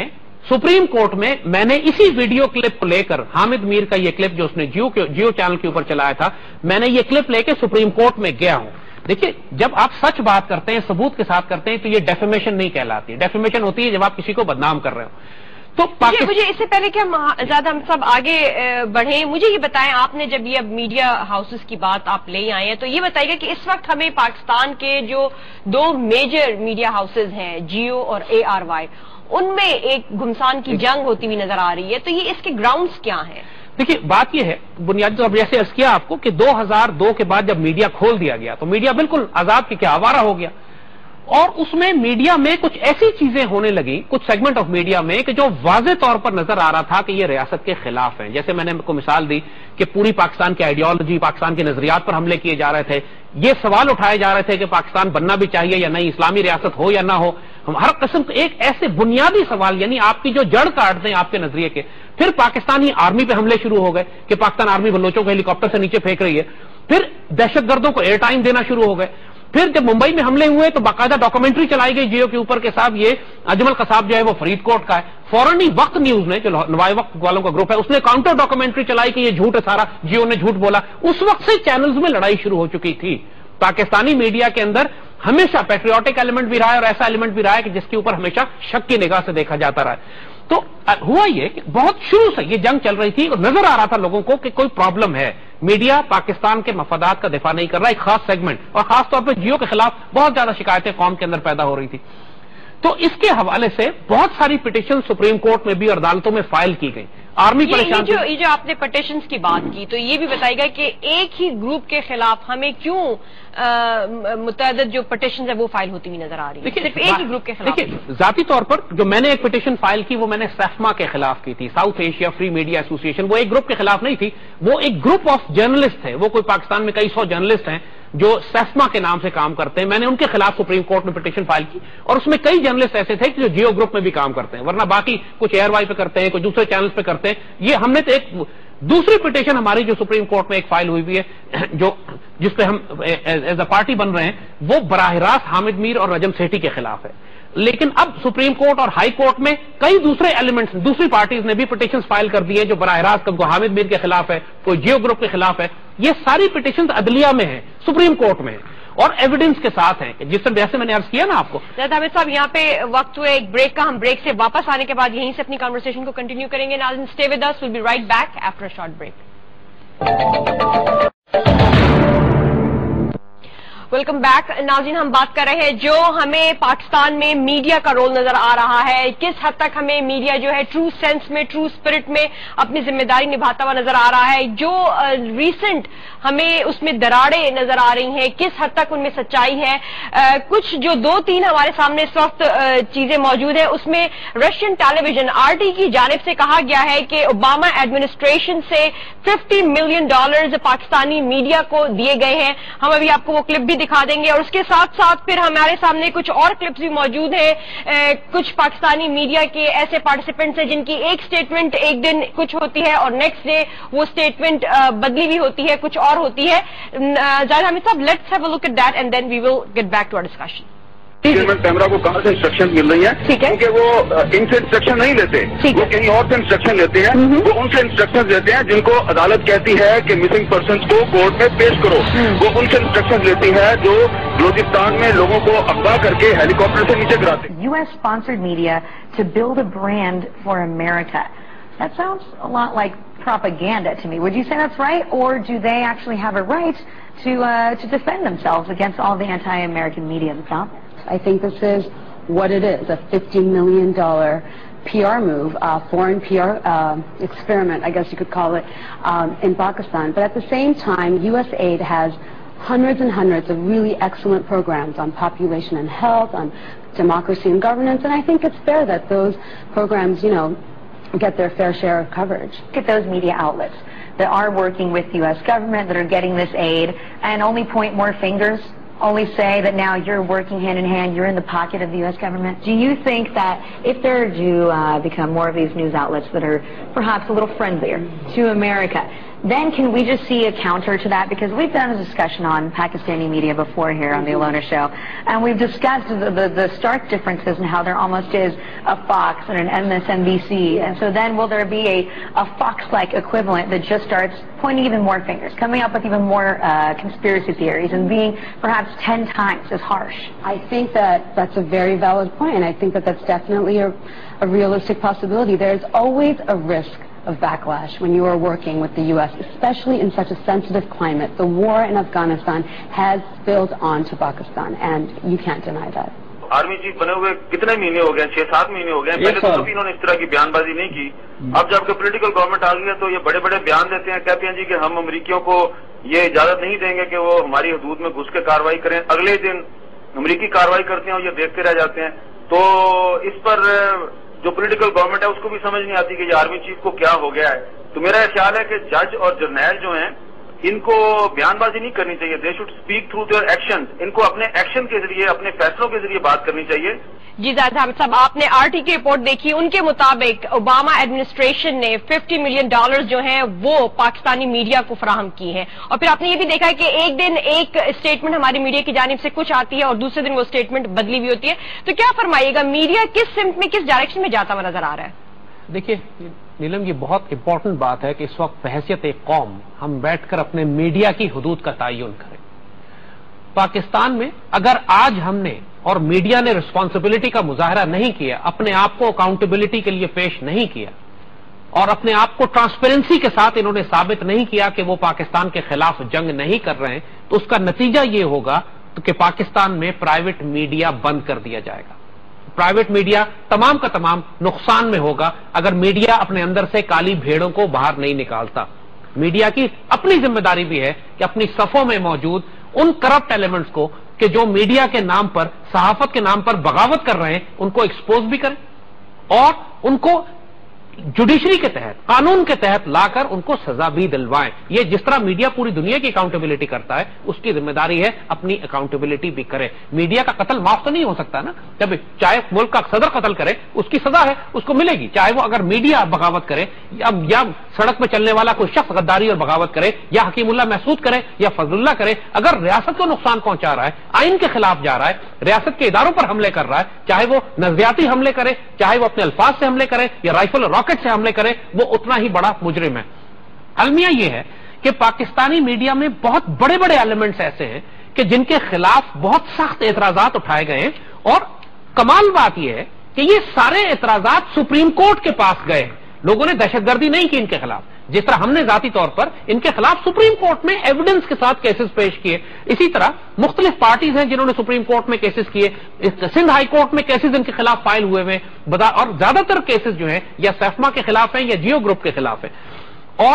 کورٹ میں میں نے اسی ویڈیو کلپ کو لے کر, حامد میر کا یہ کلپ جو اس نے جیو چینل کے اوپر چلایا تھا, میں نے یہ کلپ لے کے سپریم کورٹ میں گیا ہوں. دیکھیے جب آپ سچ بات کرتے ہیں, ثبوت کے ساتھ کرتے ہیں, تو یہ ڈیفیمیشن نہیں کہلاتی. ڈیفیمیشن ہوتی ہے جب آپ کسی کو بدنام کر رہے ہو. تو مجھے اس سے پہلے کہ ہم زیادہ ہم سب آگے بڑھیں, مجھے یہ بتائیں, آپ نے جب یہ اب میڈیا ہاؤسز کی بات آپ لے آئے ہیں, تو یہ بتائیے کہ اس وقت ہمیں پاکستان کے جو 2 میجر میڈیا ہاؤسز ہیں, جیو اور ARY, ان میں ایک گھمسان کی جنگ ہوتی ہوئی نظر آ رہی ہے, تو یہ اس کے گراؤنڈز کیا ہیں؟ دیکھیے بات یہ ہے, بنیادی طور پر جیسے عرض کیا آپ کو کہ 2002 کے بعد جب میڈیا کھول دیا گیا تو میڈیا بالکل آزاد کی کیا آوارہ ہو گیا, اور اس میں میڈیا میں کچھ ایسی چیزیں ہونے لگی, کچھ سیگمنٹ آف میڈیا میں کہ جو واضح طور پر نظر آ رہا تھا کہ یہ ریاست کے خلاف ہیں. جیسے میں نے کو مثال دی کہ پوری پاکستان کی آئیڈیالوجی, پاکستان کے نظریات پر حملے کیے جا رہے تھے, یہ سوال اٹھائے جا رہے تھے کہ پاکستان بننا بھی چاہیے یا نہیں, اسلامی ریاست ہو یا نہ ہو. ہم ہر قسم کے ایک ایسے بنیادی سوال, یعنی آپ کی جو جڑ کاٹ دیں آپ کے نظریے کے. پھر پاکستانی آرمی پہ حملے شروع ہو گئے کہ پاکستان آرمی بلوچوں کو ہیلی کاپٹر سے نیچے پھینک رہی ہے. پھر دہشت گردوں کو ایئر ٹائم دینا شروع ہو گئے. پھر جب ممبئی میں حملے ہوئے تو باقاعدہ ڈاکومنٹری چلائی گئی جیو کے اوپر کے صاحب یہ اجمل قصاب جو ہے وہ فرید کوٹ کا ہے. فوراً ہی وقت نیوز نے, جو نوائے وقت والوں کا گروپ ہے, اس نے کاؤنٹر ڈاکومنٹری چلائی کہ یہ جھوٹ ہے سارا, جیو نے جھوٹ بولا. اس وقت سے چینلز میں لڑائی شروع ہو چکی تھی. پاکستانی میڈیا کے اندر ہمیشہ پیٹریوٹک ایلیمنٹ بھی رہا ہے اور ایسا ایلیمنٹ بھی رہا ہے کہ جس کے اوپر ہمیشہ شک کی نگاہ سے دیکھا جاتا رہا ہے. تو ہوا یہ کہ بہت شروع سے یہ جنگ چل رہی تھی اور نظر آ رہا تھا لوگوں کو کہ کوئی پرابلم ہے. میڈیا پاکستان کے مفادات کا دفاع نہیں کر رہا, ایک خاص سیگمنٹ, اور خاص طور پہ جیو کے خلاف بہت زیادہ شکایتیں قوم کے اندر پیدا ہو رہی تھی. تو اس کے حوالے سے بہت ساری پٹیشن سپریم کورٹ میں بھی اور عدالتوں میں فائل کی گئی. آرمی پریشان یہ جو آپ نے پٹیشنز کی بات کی تو یہ بھی بتائی گا کہ ایک ہی گروپ کے خلاف ہمیں کیوں متعدد جو پٹیشنز ہیں وہ فائل ہوتی ہوئی نظر آ رہی ہیں, صرف ایک ہی گروپ کے خلاف. دیکھیے ذاتی طور پر جو میں نے ایک پٹیشن فائل کی وہ میں نے سیفما کے خلاف کی تھی, South Asia free media association. وہ ایک گروپ کے خلاف نہیں تھی, وہ ایک گروپ آف جرنلسٹ ہے. وہ کوئی پاکستان میں کئی سو جرنلسٹ ہیں جو سیفما کے نام سے کام کرتے ہیں. میں نے ان کے خلاف سپریم کورٹ میں پٹیشن فائل کی اور اس میں کئی جرنلسٹ ایسے تھے کہ جو جیو گروپ میں بھی کام کرتے ہیں, ورنہ باقی کچھ ایئر وائی پہ کرتے ہیں, کچھ دوسرے چینلز پہ کرتے ہیں. یہ ہم نے تو ایک دوسری پٹیشن ہماری جو سپریم کورٹ میں ایک فائل ہوئی ہے جو جس پہ ہم ایز اے پارٹی بن رہے ہیں, وہ براہ راست حامد میر اور رجم سیٹھی کے خلاف ہے. لیکن اب سپریم کورٹ اور ہائی کورٹ میں کئی دوسرے ایلیمنٹس دوسری پارٹیز نے بھی پٹیشنز فائل کر دی ہیں جو براہ راست کوئی حامد میر کے خلاف ہے, کوئی جیو گروپ کے خلاف ہے. یہ ساری پٹیشنز عدلیہ میں ہیں, سپریم کورٹ میں ہیں اور ایویڈنس کے ساتھ ہیں, جس سے جیسے میں نے عرض کیا نا آپ کو. حامد صاحب یہاں پہ وقت ہوئے ایک بریک کا, ہم بریک سے واپس آنے کے بعد یہیں سے اپنی کانورسیشن کو کنٹینیو کریں گے. ناظرین stay with us, we'll be right back after a short break. Welcome back. ناظرین ہم بات کر رہے ہیں جو ہمیں پاکستان میں میڈیا کا رول نظر آ رہا ہے, کس حد تک ہمیں میڈیا جو ہے ٹرو سینس میں ٹرو اسپرٹ میں اپنی ذمہ داری نبھاتا ہوا نظر آ رہا ہے. جو ریسنٹ ہمیں اس میں دراڑیں نظر آ رہی ہیں کس حد تک ان میں سچائی ہے. کچھ جو 2-3 ہمارے سامنے اس وقت چیزیں موجود ہیں, اس میں رشین ٹیلی ویژن RT کی جانب سے کہا گیا ہے کہ اوباما ایڈمنسٹریشن سے $50 ملین پاکستانی میڈیا کو دیے گئے ہیں. ہم ابھی آپ کو وہ کلپ بھی دکھا دیں گے اور اس کے ساتھ ساتھ پھر ہمارے سامنے کچھ اور کلپس بھی موجود ہیں. کچھ پاکستانی میڈیا کے ایسے پارٹیسپینٹس ہیں جن کی ایک سٹیٹمنٹ ایک دن کچھ ہوتی ہے اور نیکسٹ ڈے وہ سٹیٹمنٹ بدلی بھی ہوتی ہے, کچھ اور ہوتی ہے. زاہد حامد صاحب, let's have a look at that and then we will get back to our discussion. Camera کو کہاں سے انسٹرکشن مل رہی ہیں, کیونکہ وہ ان سے انسٹرکشن نہیں لیتے, وہ کہیں اور سے انسٹرکشن لیتے ہیں. وہ ان سے انسٹرکشن لیتے ہیں جن کو عدالت کہتی ہے کہ مسنگ پرسنس کو کورٹ میں پیش کرو. وہ ان سے انسٹرکشن لیتی ہے جو بلوچستان میں لوگوں کو اغوا کر کے ہیلی کاپٹر سے نیچے گراتے. U.S. sponsored media to build a brand for America. That sounds a lot like propaganda to me. Would you say that's right, or do they actually have a right to defend themselves against all the anti-American media that's out there? I think this is what it is, a $50 million PR move, foreign PR experiment, I guess you could call it, in Pakistan. But at the same time, USAID has hundreds and hundreds of really excellent programs on population and health, on democracy and governance, and I think it's fair that those programs, get their fair share of coverage. Look at those media outlets that are working with the U.S. government, that are getting this aid, and only point more fingers, only say that now you're working hand in hand, you're in the pocket of the U.S. government. Do you think that if there do become more of these news outlets that are perhaps a little friendlier to America, then can we just see a counter to that? Because we've done a discussion on Pakistani media before here on the Alona Show, and we've discussed the stark differences in how there almost is a Fox and an MSNBC, and so then will there be a Fox-like equivalent that just starts pointing even more fingers, coming up with even more conspiracy theories, and being perhaps 10 times as harsh? I think that that's a very valid point, and I think that that's definitely a realistic possibility. There's always a risk of backlash when you are working with the U.S., especially in such a sensitive climate. The war in Afghanistan has spilled on to Pakistan, and you can't deny that. Army chief بنے ہوئے کتنے مہینے ہو گئے, 6-7 مہینے ہو گئے. پہلے تو کبھی انہوں نے اس طرح کی بیان بازی نہیں کی. اب جب کہ پولیٹیکل گورنمنٹ آ گئی ہے تو یہ بڑے بڑے بیان دیتے ہیں, کہتے ہیں جی کہ ہم امریکیوں کو یہ اجازت نہیں دیں گے کہ وہ ہماری حدود میں گھس کے کارروائی کریں. اگلے دن امریکی کارروائی کرتے ہیں اور یہ دیکھتے رہ جاتے ہیں. تو اس پر جو پولیٹیکل گورنمنٹ ہے اس کو بھی سمجھ نہیں آتی کہ یہ آرمی چیف کو کیا ہو گیا ہے. تو میرا خیال ہے کہ جج اور جرنیل جو ہیں ان کو بیان بازی نہیں کرنی چاہیے. They should speak through their action. ان کو اپنے ایکشن کے ذریعے, اپنے فیصلوں کے ذریعے بات کرنی چاہیے. جی زاہد حامد صاحب, آپ نے RT کی رپورٹ دیکھی, ان کے مطابق اوباما ایڈمنسٹریشن نے $50 ملین جو ہیں وہ پاکستانی میڈیا کو فراہم کی ہیں. اور پھر آپ نے یہ بھی دیکھا ہے کہ ایک دن ایک اسٹیٹمنٹ ہماری میڈیا کی جانب سے کچھ آتی ہے اور دوسرے دن وہ اسٹیٹمنٹ بدلی بھی ہوتی ہے. تو کیا فرمائیے گا, میڈیا کس سمت میں, کس ڈائریکشن میں جاتا ہوا نظر آ رہا ہے؟ دیکھیے نیلم, یہ بہت امپورٹنٹ بات ہے کہ اس وقت بحیثیت ایک قوم ہم بیٹھ کر اپنے میڈیا کی حدود کا تعین کریں. پاکستان میں اگر آج ہم نے اور میڈیا نے رسپانسبلٹی کا مظاہرہ نہیں کیا, اپنے آپ کو اکاؤنٹیبلٹی کے لیے پیش نہیں کیا اور اپنے آپ کو ٹرانسپیرنسی کے ساتھ انہوں نے ثابت نہیں کیا کہ وہ پاکستان کے خلاف جنگ نہیں کر رہے ہیں, تو اس کا نتیجہ یہ ہوگا کہ پاکستان میں پرائیویٹ میڈیا بند کر دیا جائے گا. پرائیویٹ میڈیا تمام کا تمام نقصان میں ہوگا اگر میڈیا اپنے اندر سے کالی بھیڑوں کو باہر نہیں نکالتا. میڈیا کی اپنی ذمہ داری بھی ہے کہ اپنی صفوں میں موجود ان کرپٹ ایلیمنٹس کو کہ جو میڈیا کے نام پر، صحافت کے نام پر بغاوت کر رہے ہیں، ان کو ایکسپوز بھی کریں اور ان کو جوڈیشری کے تحت، قانون کے تحت لا کر ان کو سزا بھی دلوائیں. یہ جس طرح میڈیا پوری دنیا کی اکاؤنٹیبلٹی کرتا ہے، اس کی ذمہ داری ہے اپنی اکاؤنٹیبلٹی بھی کرے. میڈیا کا قتل معاف تو نہیں ہو سکتا نا، جب چاہے ملک کا صدر قتل کرے اس کی سزا ہے، اس کو ملے گی، چاہے وہ اگر میڈیا بغاوت کرے یا سڑک پہ چلنے والا کوئی شخص غداری اور بغاوت کرے یا حکیم اللہ محسود کرے یا فضل اللہ کرے، اگر ریاست کو نقصان پہنچا رہا ہے، آئین کے خلاف جا رہا ہے، ریاست کے اداروں پر حملے کر رہا ہے، چاہے وہ نظریاتی حملے کرے، چاہے وہ اپنے الفاظ سے حملے کرے یا رائفل اور راکٹ سے حملے کرے، وہ اتنا ہی بڑا مجرم ہے. المیہ یہ ہے کہ پاکستانی میڈیا میں بہت بڑے بڑے ایلیمنٹس ایسے ہیں کہ جن کے خلاف بہت سخت اعتراضات اٹھائے گئے ہیں، اور کمال بات یہ ہے کہ یہ سارے اعتراضات سپریم کورٹ کے پاس گئے ہیں. لوگوں نے دہشت گردی نہیں کی ان کے خلاف، جس طرح ہم نے ذاتی طور پر ان کے خلاف سپریم کورٹ میں ایویڈنس کے ساتھ کیسز پیش کیے. اسی طرح مختلف پارٹیز ہیں جنہوں نے سپریم کورٹ میں کیسز کیے، سندھ ہائی کورٹ میں کیسز ان کے خلاف فائل ہوئے ہیں، اور زیادہ تر کیسز جو ہیں یا سیفما کے خلاف ہیں یا جیو گروپ کے خلاف ہیں. اور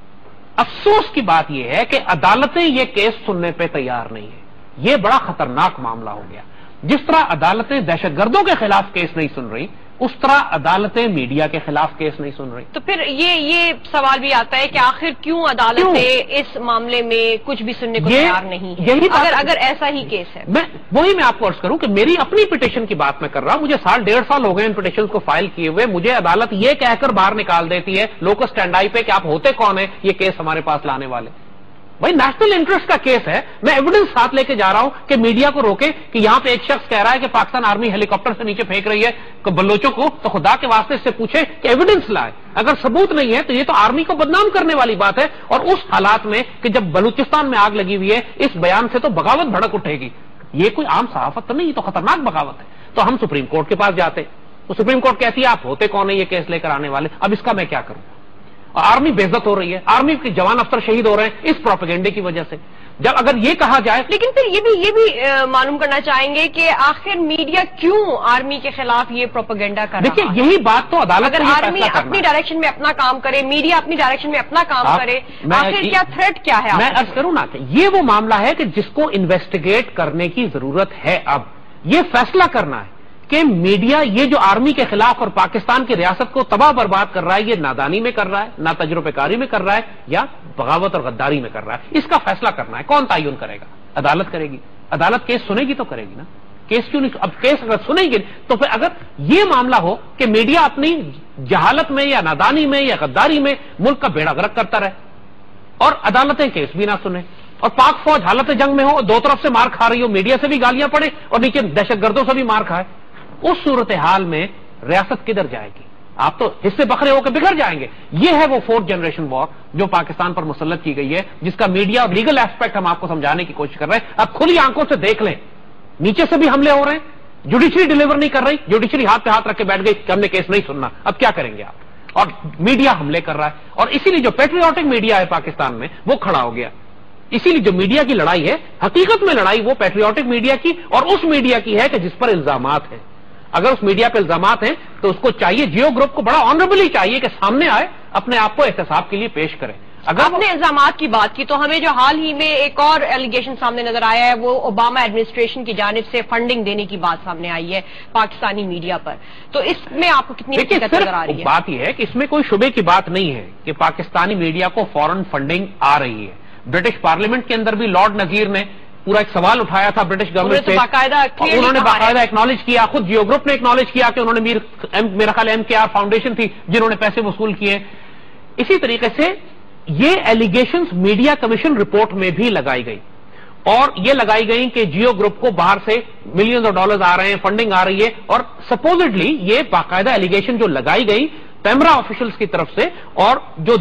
افسوس کی بات یہ ہے کہ عدالتیں یہ کیس سننے پہ تیار نہیں ہیں. یہ بڑا خطرناک معاملہ ہو گیا. جس طرح عدالتیں دہشت گردوں کے خلاف کیس نہیں سن رہی، اس طرح عدالتیں میڈیا کے خلاف کیس نہیں سن رہی. تو پھر یہ سوال بھی آتا ہے کہ آخر کیوں عدالتیں اس معاملے میں کچھ بھی سننے کو تیار نہیں ہے، اگر ایسا ہی کیس ہے. میں آپ کو عرض کروں کہ میری اپنی پٹیشن کی بات میں کر رہا ہوں. مجھے 1.5 ہو گئے ان پٹیشن کو فائل کیے ہوئے. مجھے عدالت یہ کہہ کر باہر نکال دیتی ہے لوکل اسٹینڈ آئی پہ کہ آپ ہوتے کون ہیں یہ کیس ہمارے پاس لانے والے. بھائی نیشنل انٹرسٹ کا کیس ہے، میں ایویڈنس ساتھ لے کے جا رہا ہوں کہ میڈیا کو روکے کہ یہاں پہ ایک شخص کہہ رہا ہے کہ پاکستان آرمی ہیلی کاپٹر سے نیچے پھینک رہی ہے بلوچوں کو، تو خدا کے واسطے سے پوچھے کہ ایویڈنس لائے. اگر ثبوت نہیں ہے تو یہ تو آرمی کو بدنام کرنے والی بات ہے. اور اس حالات میں کہ جب بلوچستان میں آگ لگی ہوئی ہے، اس بیان سے تو بغاوت بھڑک اٹھے گی. یہ کوئی عام صحافت تو نہیں، یہ تو خطرناک بغاوت ہے. تو ہم سپریم کورٹ کے پاس جاتے، تو سپریم کورٹ کہتی ہے آپ ہوتے کون ہیں یہ کیس لے کر آنے والے. اب اس کا میں کیا کروں؟ آرمی بے عزت ہو رہی ہے، آرمی کے جوان افسر شہید ہو رہے ہیں اس پروپیگنڈے کی وجہ سے. جب اگر یہ کہا جائے، لیکن پھر یہ بھی معلوم کرنا چاہیں گے کہ آخر میڈیا کیوں آرمی کے خلاف یہ پروپیگنڈا کر رہا ہے. دیکھیے یہی بات تو عدالت اگر آرمی اپنی ڈائریکشن میں اپنا کام کرے، میڈیا اپنی ڈائریکشن میں اپنا کام کرے، آخر کیا تھریٹ کیا ہے؟ میں عرض کروں نا کہ یہ وہ معاملہ ہے کہ جس کو انویسٹیگیٹ کرنے کی ضرورت ہے. اب یہ فیصلہ کرنا ہے کہ میڈیا یہ جو آرمی کے خلاف اور پاکستان کی ریاست کو تباہ برباد کر رہا ہے، یہ نادانی میں کر رہا ہے، نا تجربہ کاری میں کر رہا ہے، یا بغاوت اور غداری میں کر رہا ہے. اس کا فیصلہ کرنا ہے. کون تعین کرے گا؟ عدالت کرے گی. عدالت کیس سنے گی تو کرے گی نا. کیس کیوں نہیں؟ اب کیس اگر سنے گی تو پھر اگر یہ معاملہ ہو کہ میڈیا اپنی جہالت میں یا نادانی میں یا غداری میں ملک کا بیڑا غرق کرتا رہے اور عدالتیں کیس بھی نہ سنیں، اور پاک فوج حالت جنگ میں ہو، دو طرف سے مار کھا رہی ہو، میڈیا سے بھی گالیاں پڑے اور نیچے دہشت گردوں سے بھی مار کھائے، اس صورتحال میں ریاست کدھر جائے گی؟ آپ تو حصے بکھرے ہو کے بگڑ جائیں گے. یہ ہے وہ 4th جنریشن وار جو پاکستان پر مسلط کی گئی ہے، جس کا میڈیا اور لیگل ایسپیکٹ ہم آپ کو سمجھانے کی کوشش کر رہے ہیں. اب کھلی آنکھوں سے دیکھ لیں، نیچے سے بھی حملے ہو رہے ہیں، جوڈیشری ڈیلیور نہیں کر رہی، جوڈیشری ہاتھ پہ ہاتھ رکھ کے بیٹھ گئی کہ ہم نے کیس نہیں سننا. اب کیا کریں گے آپ؟ اور میڈیا حملے کر رہا ہے، اور اسی لیے جو پیٹریوٹک میڈیا ہے پاکستان میں وہ کھڑا ہو گیا. اسی لیے جو میڈیا کی لڑائی ہے، حقیقت میں لڑائی وہ پیٹریوٹک میڈیا کی اور اس میڈیا کی ہے کہ جس پر الزامات ہیں. اگر اس میڈیا پہ الزامات ہیں تو اس کو چاہیے، جیو گروپ کو بڑا آنریبلی چاہیے کہ سامنے آئے، اپنے آپ کو احتساب کے لیے پیش کرے. اگر آپ نے الزامات کی بات کی تو ہمیں جو حال ہی میں ایک اور ایلیگیشن سامنے نظر آیا ہے وہ اوباما ایڈمنسٹریشن کی جانب سے فنڈنگ دینے کی بات سامنے آئی ہے پاکستانی میڈیا پر. تو اس میں آپ کو کتنی حقیقت نظر آ رہی ہے؟ بات یہ ہے کہ اس میں کوئی شبے کی بات نہیں ہے کہ پاکستانی میڈیا کو فورن فنڈنگ آ رہی ہے. برٹش پارلیمنٹ کے اندر بھی لارڈ نذیر نے پورا ایک سوال اٹھایا تھا برٹش گورنمنٹ سے، انہوں نے باقاعدہ ایکنالج کیا، خود جیو گروپ نے ایکنالج کیا کہ انہوں نے میرا خیال MKR فاؤنڈیشن تھی جنہوں نے پیسے وصول کیے. اسی طریقے سے یہ ایلیگیشنز میڈیا کمیشن رپورٹ میں بھی لگائی گئی، اور یہ لگائی گئی کہ جیو گروپ کو باہر سے ملینز آف ڈالرز آ رہے ہیں، فنڈنگ آ رہی ہے. اور سپوزڈلی یہ باقاعدہ ایلیگیشن جو لگائی گئی پیمرا آفیشلز کی طرف سے، اور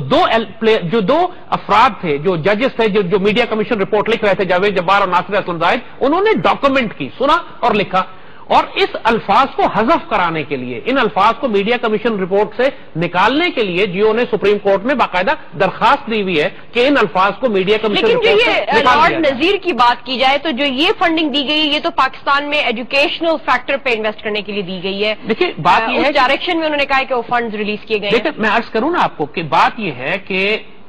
جو دو افراد تھے، جو ججز تھے، جو میڈیا کمیشن رپورٹ لکھ رہے تھے، جاوید جبار اور ناصر اسلم زاہد، انہوں نے ڈاکومنٹ کی، سنا اور لکھا. اور اس الفاظ کو حذف کرانے کے لیے، ان الفاظ کو میڈیا کمیشن رپورٹ سے نکالنے کے لیے جیو نے سپریم کورٹ میں باقاعدہ درخواست دی ہوئی ہے کہ ان الفاظ کو میڈیا کمیشن رپورٹ سے نکال دیا جائے۔ لارڈ نذیر کی بات کی جائے تو جو یہ فنڈنگ دی گئی ہے یہ تو پاکستان میں ایجوکیشنل فیکٹر پہ انویسٹ کرنے کے لیے دی گئی ہے۔ دیکھیے بات یہ ہے، ڈائریکشن میں انہوں نے کہا کہ وہ فنڈز ریلیز کیے گئے۔ دیکھیں میں عرض کروں نا آپ کو کہ بات یہ ہے کہ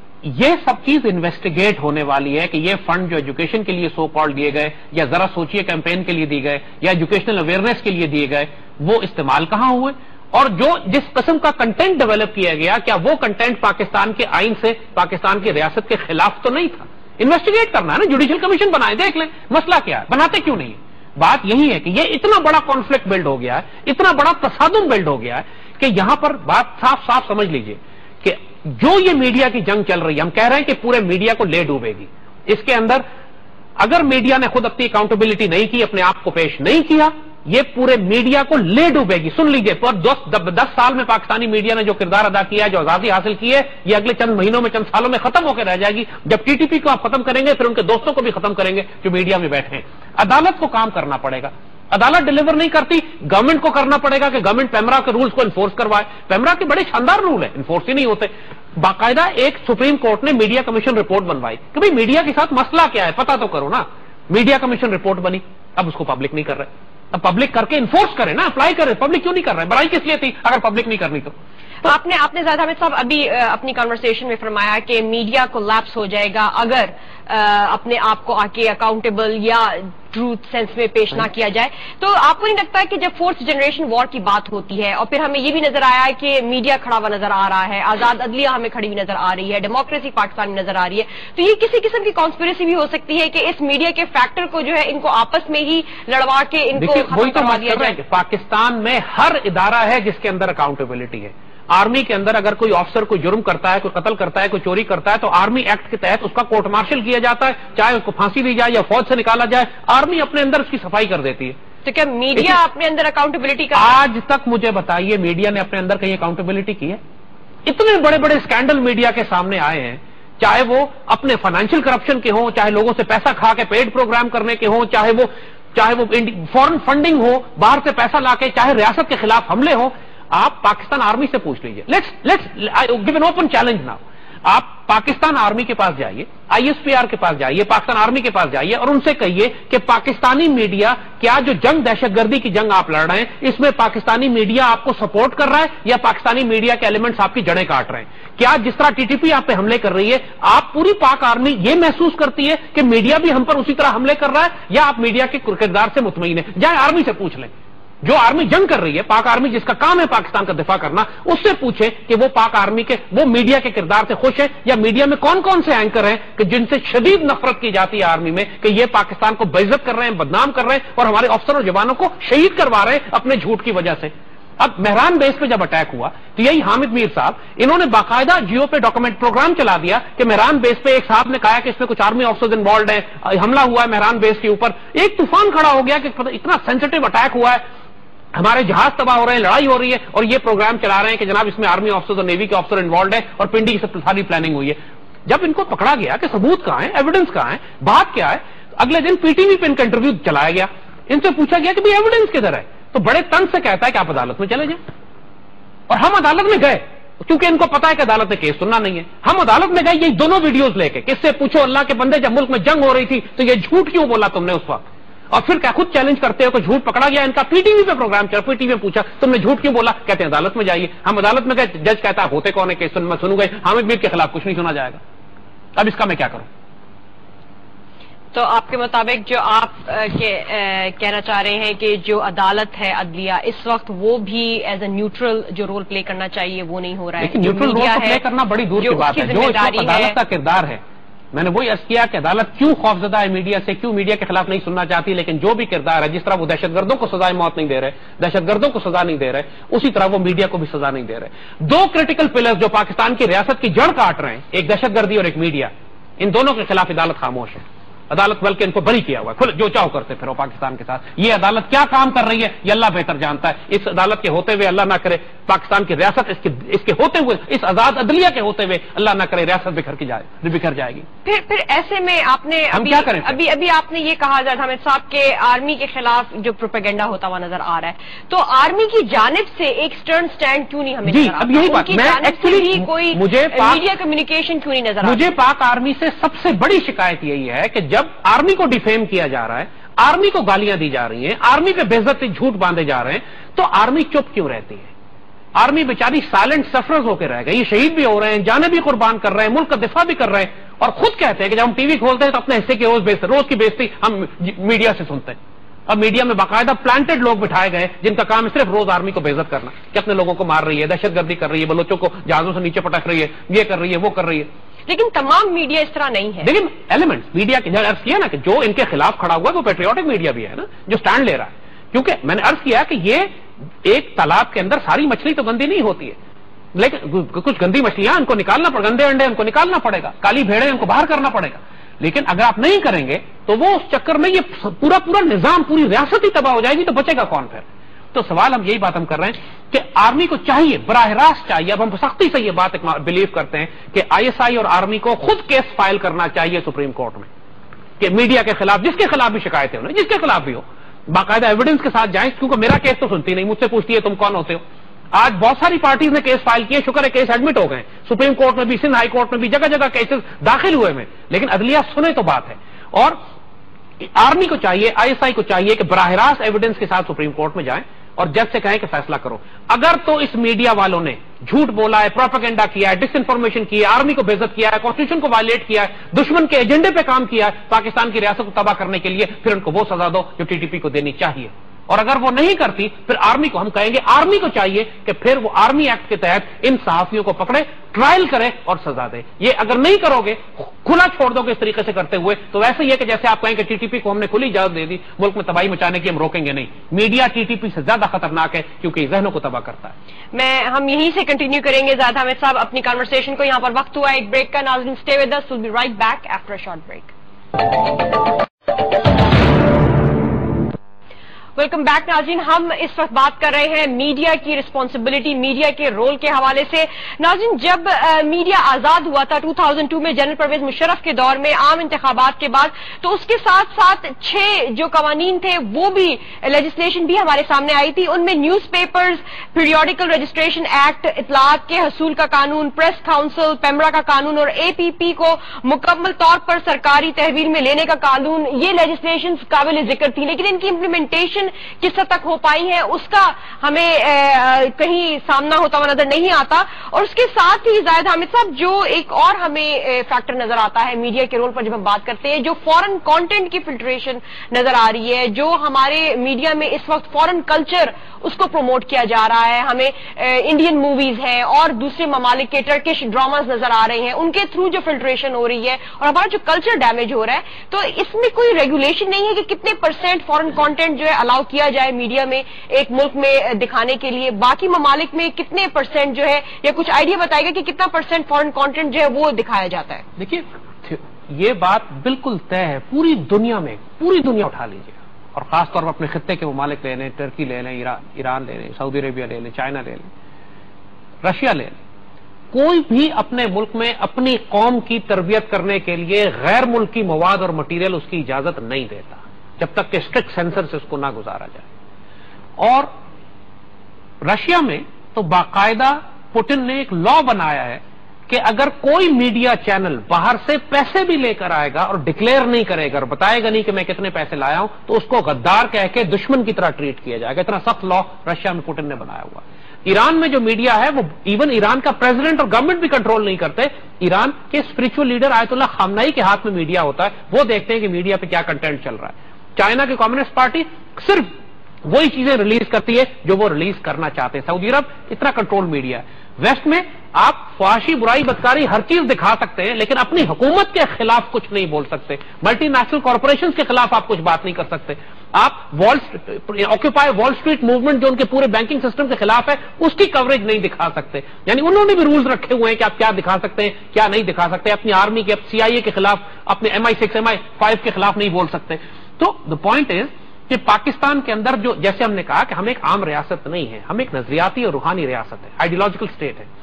یہ سب چیز انویسٹیگیٹ ہونے والی ہے کہ یہ فنڈ جو ایجوکیشن کے لیے سو کال دیے گئے یا ذرا سوچئے کیمپین کے لیے دیے گئے یا ایجوکیشنل اویئرنیس کے لیے دیے گئے، وہ استعمال کہاں ہوئے، اور جو جس قسم کا کنٹینٹ ڈیولپ کیا گیا کیا وہ کنٹینٹ پاکستان کے آئین سے، پاکستان کی ریاست کے خلاف تو نہیں تھا؟ انویسٹیگیٹ کرنا ہے نا، جوڈیشل کمیشن بنائے، دیکھ لیں مسئلہ کیا ہے، بناتے کیوں نہیں ہے؟ بات یہی ہے کہ یہ اتنا بڑا کانفلکٹ بلڈ ہو گیا ہے، اتنا بڑا تصادم بلڈ ہو گیا ہے کہ یہاں پر بات صاف صاف سمجھ لیجئے کہ جو یہ میڈیا کی جنگ چل رہی ہے، ہم کہہ رہے ہیں کہ پورے میڈیا کو لے ڈوبے گی، اس کے اندر اگر میڈیا نے خود اپنی اکاؤنٹیبلٹی نہیں کی، اپنے آپ کو پیش نہیں کیا، یہ پورے میڈیا کو لے ڈوبے گی۔ سن لیجئے، پر 10 سال میں پاکستانی میڈیا نے جو کردار ادا کیا ہے، جو آزادی حاصل کی ہے، یہ اگلے چند مہینوں میں، چند سالوں میں ختم ہو کے رہ جائے گی۔ جب ٹی ٹی پی کو آپ ختم کریں گے پھر ان کے دوستوں کو بھی ختم کریں گے جو میڈیا میں بیٹھے ہیں۔ عدالت کو کام کرنا پڑے گا، عدالت ڈیلیور نہیں کرتی، گورنمنٹ کو کرنا پڑے گا کہ گورنمنٹ پیمرا کے رولز کو انفورس کروائے۔ پیمرا کے بڑے شاندار رول ہیں، انفورس ہی نہیں ہوتے۔ باقاعدہ ایک سپریم کورٹ نے میڈیا کمیشن رپورٹ بنوائی کہ بھئی میڈیا کے ساتھ مسئلہ کیا ہے، پتہ تو کرو نا۔ میڈیا کمیشن رپورٹ بنی، اب اس کو پبلک نہیں کر رہے، اب پبلک کر کے انفورس کرے نا، اپلائی کرے۔ پبلک کیوں نہیں کر رہے؟ برائی کس لیے تھی اگر پبلک نہیں کرنی تو؟ آپ نے زاہد حامد صاحب ابھی اپنی کنورسیشن میں فرمایا کہ میڈیا کو لیپس ہو جائے گا اگر اپنے آپ کو آ کے اکاؤنٹیبل یا ٹروتھ سینس میں پیش نہ کیا جائے، تو آپ کو نہیں لگتا ہے کہ جب فورتھ جنریشن وار کی بات ہوتی ہے اور پھر ہمیں یہ بھی نظر آیا ہے کہ میڈیا کھڑا ہوا نظر آ رہا ہے، آزاد عدلیہ ہمیں کھڑی ہوئی نظر آ رہی ہے، ڈیموکریسی پاکستان میں نظر آ رہی ہے، تو یہ کسی قسم کی کانسپریسی بھی ہو سکتی ہے کہ اس میڈیا کے فیکٹر کو جو ہے ان کو آپس میں ہی لڑوا کے ان کو ختم کروا دیا جائے؟ پاکستان میں ہر ادارہ ہے جس کے اندر اکاؤنٹیبلٹی ہے۔ آرمی کے اندر اگر کوئی آفیسر کوئی جرم کرتا ہے، کوئی قتل کرتا ہے، کوئی چوری کرتا ہے تو آرمی ایکٹ کے تحت اس کا کورٹ مارشل کیا جاتا ہے، چاہے اس کو پھانسی دی جائے یا فوج سے نکالا جائے، آرمی اپنے اندر اس کی صفائی کر دیتی ہے۔ تو کیا میڈیا اپنے اندر اکاؤنٹیبلٹی کا؟ آج تک مجھے بتائیے میڈیا نے اپنے اندر کہیں اکاؤنٹیبلٹی کی ہے؟ اتنے بڑے بڑے اسکینڈل میڈیا کے سامنے آئے ہیں، چاہے وہ اپنے فائنینشیل کرپشن کے ہوں، چاہے لوگوں سے پیسہ کھا کے پیڈ پروگرام کرنے کے ہوں، چاہے وہ فورن فنڈنگ ہو، باہر سے پیسہ لا کے، چاہے ریاست کے خلاف حملے ہوں۔ آپ پاکستان آرمی سے پوچھ لیجئے، let's give an open challenge now. آپ پاکستان آرمی کے پاس جائیے، آئی ایس پی آر کے پاس جائیے، پاکستان آرمی کے پاس جائیے اور ان سے کہیے کہ پاکستانی میڈیا کیا جو جنگ دہشت گردی کی جنگ آپ لڑ رہے ہیں اس میں پاکستانی میڈیا آپ کو سپورٹ کر رہا ہے یا پاکستانی میڈیا کے ایلیمنٹس آپ کی جڑیں کاٹ رہے ہیں؟ کیا جس طرح ٹی ٹی پی آپ پہ حملے کر رہی ہے، آپ پوری پاک آرمی یہ محسوس کرتی ہے کہ میڈیا بھی ہم پر اسی طرح حملے کر رہا ہے، یا آپ میڈیا کے کردار سے مطمئن ہیں؟ جائیں آرمی سے پوچھ لیں، جو آرمی جنگ کر رہی ہے، پاک آرمی جس کا کام ہے پاکستان کا دفاع کرنا، اس سے پوچھیں کہ وہ پاک آرمی کے، وہ میڈیا کے کردار سے خوش ہیں، یا میڈیا میں کون کون سے اینکر ہیں کہ جن سے شدید نفرت کی جاتی ہے آرمی میں کہ یہ پاکستان کو بےعزت کر رہے ہیں، بدنام کر رہے ہیں اور ہمارے افسر اور جوانوں کو شہید کروا رہے ہیں اپنے جھوٹ کی وجہ سے۔ اب مہران بیس پہ جب اٹیک ہوا تو یہی حامد میر صاحب انہوں نے باقاعدہ جیو پہ ڈاکومنٹ پروگرام چلا دیا کہ مہران بیس پہ ایک صاحب نے کہا کہ اس میں کچھ آرمی آفیسرز انوالوڈ ہیں، حملہ ہوا ہے مہران بیس کے اوپر، ایک طوفان کھڑا ہو گیا کہ اتنا سینسٹیو اٹیک ہوا ہے، ہمارے جہاز تباہ ہو رہے ہیں، لڑائی ہو رہی ہے، اور یہ پروگرام چلا رہے ہیں کہ جناب اس میں آرمی آفیسرز اور نیوی کے آفیسر انوالوڈ ہیں اور پنڈی کی ساری پلاننگ ہوئی ہے۔ جب ان کو پکڑا گیا کہ ثبوت کہاں ہے، ایویڈنس کہاں ہے، بات کیا ہے، اگلے دن پی ٹی وی پہ ان کا انٹرویو چلایا گیا، ان سے پوچھا گیا کہ بھائی ایویڈنس کدھر ہے، تو بڑے تن سے کہتا ہے کہ آپ عدالت میں چلے جائیں، اور ہم عدالت میں گئے کیونکہ ان کو پتا ہے کہ عدالت نے کیس سننا نہیں ہے۔ ہم عدالت میں گئے یہ دونوں ویڈیوز لے کے، کس سے پوچھو اللہ کے بندے جب ملک میں جنگ ہو رہی تھی تو یہ جھوٹ کیوں بولا تم نے اس وقت، اور پھر کیا خود چیلنج کرتے ہو کہ جھوٹ پکڑا گیا، ان کا پی ٹی وی پہ پروگرام چلا، پی ٹی وی میں پوچھا تم نے جھوٹ کیوں بولا، کہتے ہیں عدالت میں جائیے۔ ہم عدالت میں گئے، جج کہتا ہے ہوتے کون ہے کیس میں سنوں گے، حامد میر کے خلاف کچھ نہیں سنا جائے گا، اب اس کا میں کیا کروں؟ تو آپ کے مطابق جو آپ کہنا چاہ رہے ہیں کہ جو عدالت ہے عدلیہ اس وقت وہ بھی ایز اے نیوٹرل جو رول پلے کرنا چاہیے وہ نہیں ہو رہا ہے، نیوٹرل رول پلے کرنا بڑی دور کی بات ہے، جو عدالت کا کردار ہے، میں نے وہی عرض کیا کہ عدالت کیوں خوفزدہ ہے میڈیا سے، کیوں میڈیا کے خلاف نہیں سننا چاہتی، لیکن جو بھی کردار ہے، جس طرح وہ دہشت گردوں کو سزائے موت نہیں دے رہے، دہشت گردوں کو سزا نہیں دے رہے، اسی طرح وہ میڈیا کو بھی سزا نہیں دے رہے۔ دو کریٹیکل پلرز جو پاکستان کی ریاست کی جڑ کاٹ رہے ہیں، ایک دہشت گردی اور ایک میڈیا، ان دونوں کے خلاف عدالت خاموش ہے، عدالت بلکہ ان کو بری کیا ہوا ہے، جو چاہو کرتے پھرو پاکستان کے ساتھ. یہ عدالت کیا کام کر رہی ہے یہ اللہ بہتر جانتا ہے. اس عدالت کے ہوتے ہوئے اللہ نہ کرے پاکستان کی ریاست اس کے ہوتے ہوئے، اس آزاد عدلیہ کے ہوتے ہوئے اللہ نہ کرے ریاست بکھر جائے گی. پھر ایسے میں آپ نے ابھی آپ نے یہ کہا حضرت حامد صاحب کہ آرمی کے خلاف جو پروپیگنڈا ہوتا ہوا نظر آ رہا ہے، تو آرمی کی جانب سے ایک سٹرن سٹینڈ کیوں نہیں ہمیں نظر آتا؟ اب یہی بات میں کوئی میڈیا کمیونیکیشن کیوں نہیں نظر آتا؟ مجھے پاک آرمی سے سب سے بڑی شکایت یہی ہے کہ جب آرمی کو ڈیفیم کیا جا رہا ہے، آرمی کو گالیاں دی جا رہی ہیں، آرمی پہ بے عزتی جھوٹ باندھے جا رہے ہیں، تو آرمی چپ کیوں رہتی ہے؟ آرمی بیچاری سائلنٹ سفررز ہو کے رہ گئی، یہ شہید بھی ہو رہے ہیں، جانیں بھی قربان کر رہے ہیں، ملک کا دفاع بھی کر رہے ہیں، اور خود کہتے ہیں کہ جب ہم ٹی وی کھولتے ہیں تو اپنے حصے کی روز کی بیزتی ہم میڈیا سے سنتے ہیں. اب میڈیا میں باقاعدہ پلانٹڈ لوگ بٹھائے گئے جن کا کام صرف روز آرمی کو بے عزت کرنا، کہ اپنے لوگوں کو مار رہی ہے، دہشت گردی کر رہی ہے، بلوچوں کو جہازوں سے نیچے پٹک رہی ہے، یہ کر رہی ہے، وہ کر رہی ہے. لیکن تمام میڈیا اس طرح نہیں ہے. لیکن ایلیمنٹس میڈیا کے عرض کیا نا کہ جو ان کے خلاف کھڑا ہوا ہے وہ پیٹریوٹک میڈیا بھی ہے نا، جو سٹینڈ لے رہا ہے. کیونکہ میں نے عرض کیا کہ یہ ایک تالاب کے اندر ساری مچھلی تو گندی نہیں ہوتی ہے، لیکن کچھ گندی مچھلیاں ان کو نکالنا پڑے گا، گندے انڈے ان کو نکالنا پڑے گا، کالی بھیڑیں ان کو باہر کرنا پڑے گا. لیکن اگر آپ نہیں کریں گے تو وہ اس چکر میں یہ پورا نظام، پوری ریاست ہی تباہ ہو جائے گی، تو بچے گا کون پھر؟ تو سوال ہم یہی بات ہم کر رہے ہیں کہ آرمی کو چاہیے، براہ راست چاہیے، اب ہم سختی سے یہ بات بلیو کرتے ہیں کہ آئی ایس آئی اور آرمی کو خود کیس فائل کرنا چاہیے سپریم کورٹ میں، کہ میڈیا کے خلاف، جس کے خلاف بھی شکایتیں ہوں، جس کے خلاف بھی ہو، باقاعدہ ایویڈنس کے ساتھ جائیں. کیونکہ میرا کیس تو سنتی نہیں، مجھ سے پوچھتی ہے تم کون ہوتے ہو. آج بہت ساری پارٹیز نے کیس فائل کیے، شکر ہے کیس ایڈمٹ ہو گئے، سپریم کورٹ میں بھی، سندھ ہائی کورٹ میں بھی، جگہ جگہ کیسز داخل ہوئے ہیں، لیکن عدلیہ سنے تو بات ہے. اور آرمی کو چاہیے، آئی ایس آئی کو چاہیے کہ براہ راست ایویڈنس کے ساتھ سپریم کورٹ میں جائیں اور جج سے کہیں کہ فیصلہ کرو. اگر تو اس میڈیا والوں نے جھوٹ بولا ہے، پروپیگنڈا کیا ہے، ڈس انفارمیشن کی ہے، آرمی کو بے عزت کیا ہے، کانسٹیٹیوشن کو وائلیٹ کیا ہے، دشمن کے ایجنڈے پہ کام کیا ہے پاکستان کی ریاست کو تباہ کرنے کے لیے، پھر ان کو وہ سزا دو جو ٹی ٹی پی کو دینی چاہیے. اور اگر وہ نہیں کرتی پھر آرمی کو ہم کہیں گے، آرمی کو چاہیے کہ پھر وہ آرمی ایکٹ کے تحت ان صحافیوں کو پکڑے، ٹرائل کرے اور سزا دے. یہ اگر نہیں کرو گے، کھلا چھوڑ دو گے اس طریقے سے کرتے ہوئے، تو ویسے یہ کہ جیسے آپ کہیں کہ ٹی ٹی پی کو ہم نے کھلی اجازت دے دی ملک میں تباہی مچانے کی، ہم روکیں گے نہیں. میڈیا ٹی ٹی پی سے زیادہ خطرناک ہے کیونکہ یہ ذہنوں کو تباہ کرتا ہے. ہم یہیں سے کنٹینیو کریں گے. زاہد حامد صاحب اپنی کنورسیشن کو، یہاں پر وقت ہوا ہے ایک بریک کا. ناظرین stay with us, we'll be right back after a short break. Welcome back ناظرین. ہم اس وقت بات کر رہے ہیں میڈیا کی رسپانسبلٹی، میڈیا کے رول کے حوالے سے. ناظرین، جب میڈیا آزاد ہوا تھا 2002 میں جنرل پرویز مشرف کے دور میں عام انتخابات کے بعد، تو اس کے ساتھ ساتھ 6 جو قوانین تھے وہ بھی لیجسلیشن بھی ہمارے سامنے آئی تھی. ان میں newspapers, periodical registration act, اطلاعات کے حصول کا قانون، پریس کاؤنسل، پیمرا کا قانون اور اے پی پی کو مکمل طور پر سرکاری تحویل میں لینے کا قانون، یہ لیجسلیشن قابل ذکر تھی. لیکن ان کی امپلیمنٹیشن کس حد تک ہو پائی ہے اس کا ہمیں کہیں سامنا ہوتا ہوا نظر نہیں آتا. اور اس کے ساتھ ہی زاہد حامد صاحب، جو ایک اور ہمیں فیکٹر نظر آتا ہے میڈیا کے رول پر جب ہم بات کرتے ہیں، جو فورن کانٹینٹ کی فلٹریشن نظر آ رہی ہے، جو ہمارے میڈیا میں اس وقت فورن کلچر اس کو پروموٹ کیا جا رہا ہے. ہمیں انڈین موویز ہیں اور دوسرے ممالک کے ٹرکش ڈراماز نظر آ رہے ہیں، ان کے تھرو جو فلٹریشن ہو رہی ہے اور ہمارا جو کلچر ڈیمیج ہو رہا ہے. تو اس میں کوئی ریگولیشن نہیں ہے کہ کتنے % فورن کانٹینٹ جو ہے الاؤ کیا جائے میڈیا میں ایک ملک میں دکھانے کے لیے، باقی ممالک میں کتنے % جو ہے، یا کچھ آئیڈیا بتائے گا کہ کتنا % فورن کانٹینٹ جو ہے وہ دکھایا جاتا ہے؟ دیکھیے، یہ بات بالکل طے ہے پوری دنیا میں، پوری دنیا اٹھا لیجیے، اور خاص طور پر اپنے خطے کے ممالک لے لیں، ترکی لے لیں، ایران لے لیں، سعودی عربیہ لے لیں، چائنا لے لیں، رشیا لے لیں. کوئی بھی اپنے ملک میں اپنی قوم کی تربیت کرنے کے لیے غیر ملکی مواد اور مٹیریل اس کی اجازت نہیں دیتا جب تک کہ اسٹرکٹ سینسر سے اس کو نہ گزارا جائے. اور رشیا میں تو باقاعدہ پوٹن نے ایک لا بنایا ہے کہ اگر کوئی میڈیا چینل باہر سے پیسے بھی لے کر آئے گا اور ڈکلیئر نہیں کرے گا اور بتائے گا نہیں کہ میں کتنے پیسے لایا ہوں، تو اس کو غدار کہہ کے دشمن کی طرح ٹریٹ کیا جائے گا. اتنا سخت لا رشیا میں پوٹن نے بنایا ہوا. ایران میں جو میڈیا ہے وہ ایون ایران کا پریزیڈنٹ اور گورنمنٹ بھی کنٹرول نہیں کرتے. ایران کے اسپرچل لیڈر آیت اللہ خامنئی کے ہاتھ میں میڈیا ہوتا ہے، وہ دیکھتے ہیں کہ میڈیا پہ کیا کنٹینٹ چل رہا ہے. چائنا کی کمیونسٹ پارٹی صرف वही चीजें रिलीज करती है जो वो रिलीज करना चाहते हैं। सऊदी अरब इतना कंट्रोल मीडिया है। वेस्ट में आप फहाशी, बुराई, बदकारी हर चीज दिखा सकते हैं, लेकिन अपनी हुकूमत के खिलाफ कुछ नहीं बोल सकते। मल्टीनेशनल कॉर्पोरेशंस के खिलाफ आप कुछ बात नहीं कर सकते। आप ऑक्यूपाई वॉल स्ट्रीट मूवमेंट जो उनके पूरे बैंकिंग सिस्टम के खिलाफ है, उसकी कवरेज नहीं दिखा सकते। यानी उन्होंने भी रूल्स रखे हुए हैं कि आप क्या दिखा सकते हैं, क्या नहीं दिखा सकते। अपनी आर्मी के, CIA के खिलाफ, अपने MI6, MI5 के खिलाफ नहीं बोल सकते। तो द पॉइंट इज कि पाकिस्तान के अंदर जो, जैसे हमने कहा कि हम एक आम रियासत नहीं है, हम एक नजरियाती और रूहानी रियासत है, आइडियोलॉजिकल स्टेट है।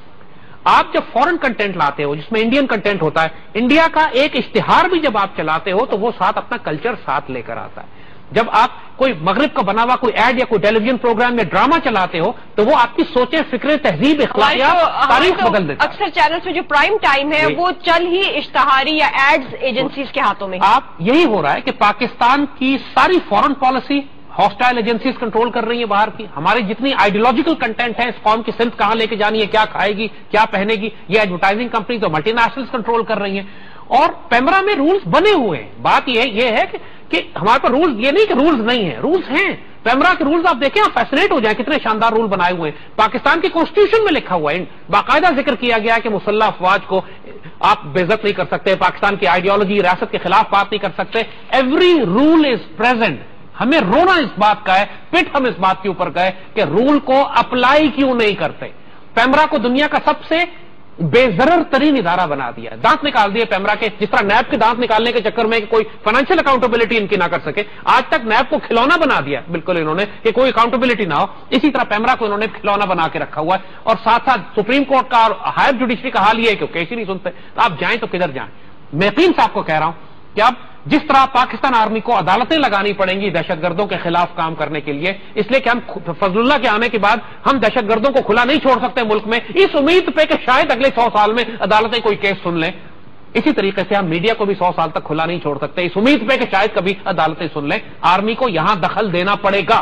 आप जब फॉरेन कंटेंट लाते हो जिसमें इंडियन कंटेंट होता है, इंडिया का एक इश्तिहार भी जब आप चलाते हो तो वो साथ अपना कल्चर साथ लेकर आता है। जब आप कोई मगरिब का बना हुआ कोई एड या कोई टेलीविजन प्रोग्राम में ड्रामा चलाते हो तो वो आपकी सोचें, फिक्रें, तहजीब, इख्लाकियात, तारीख बदल देता है। अक्सर चैनल्स में जो प्राइम टाइम है वो चल ही इश्तिहारी या एड्स एजेंसीज के हाथों में। आप यही हो रहा है कि पाकिस्तान की सारी foreign policy hostile agencies control कर रही है बाहर की। हमारी जितनी आइडियोलॉजिकल कंटेंट है, इस कौम की सिंध कहां लेके जानी है, क्या खाएगी, क्या पहनेगी, ये एडवर्टाइजिंग कंपनीज और मल्टीनेशनल्स कंट्रोल कर रही हैं। और पैमरा में रूल्स बने हुए हैं। बात ये है कि हमारे पास रूल्स, ये नहीं कि रूल्स नहीं है, रूल्स हैं। पैमरा के रूल्स आप देखें, आप फैसिनेट हो जाए, कितने शानदार रूल बनाए हुए हैं। पाकिस्तान की कॉन्स्टिट्यूशन में लिखा हुआ है, बाकायदा जिक्र किया गया है कि मुसल्लह अफवाज को आप बेइज्जत नहीं कर सकते, पाकिस्तान की आइडियोलॉजी, रियासत के खिलाफ बात नहीं कर सकते। Every rule is present. हमें रोना इस बात का है, पिट हम इस बात के ऊपर गए कि रूल को अप्लाई क्यों नहीं करते। पैमरा को दुनिया का सबसे बेजरर तरीन इदारा बना दिया, दांत निकाल दिए पैमरा के। जिस तरह नैब के दांत निकालने के चक्कर में कि कोई फाइनेंशियल अकाउंटेबिलिटी इनकी ना कर सके, आज तक नैब को खिलौना बना दिया बिल्कुल इन्होंने कि कोई अकाउंटेबिलिटी ना हो। इसी तरह पैमरा को इन्होंने खिलौना बना के रखा हुआ है। और साथ साथ सुप्रीम कोर्ट का और हायर जुडिशरी का हाल ये है कि केस ही नहीं सुनते। तो आप जाएं तो किधर जाएं। मैं यकीन साहब को कह रहा हूं कि अब जिस तरह पाकिस्तान आर्मी को अदालतें लगानी पड़ेंगी दहशतगर्दों के खिलाफ काम करने के लिए, इसलिए कि हम फजलुल्लाह के आने के बाद हम दहशतगर्दों को खुला नहीं छोड़ सकते मुल्क में, इस उम्मीद पे कि शायद अगले 100 साल में अदालतें कोई केस सुन लें। इसी तरीके से हम मीडिया को भी 100 साल तक खुला नहीं छोड़ सकते इस उम्मीद पे कि शायद कभी अदालतें सुन लें। आर्मी को यहां दखल देना पड़ेगा,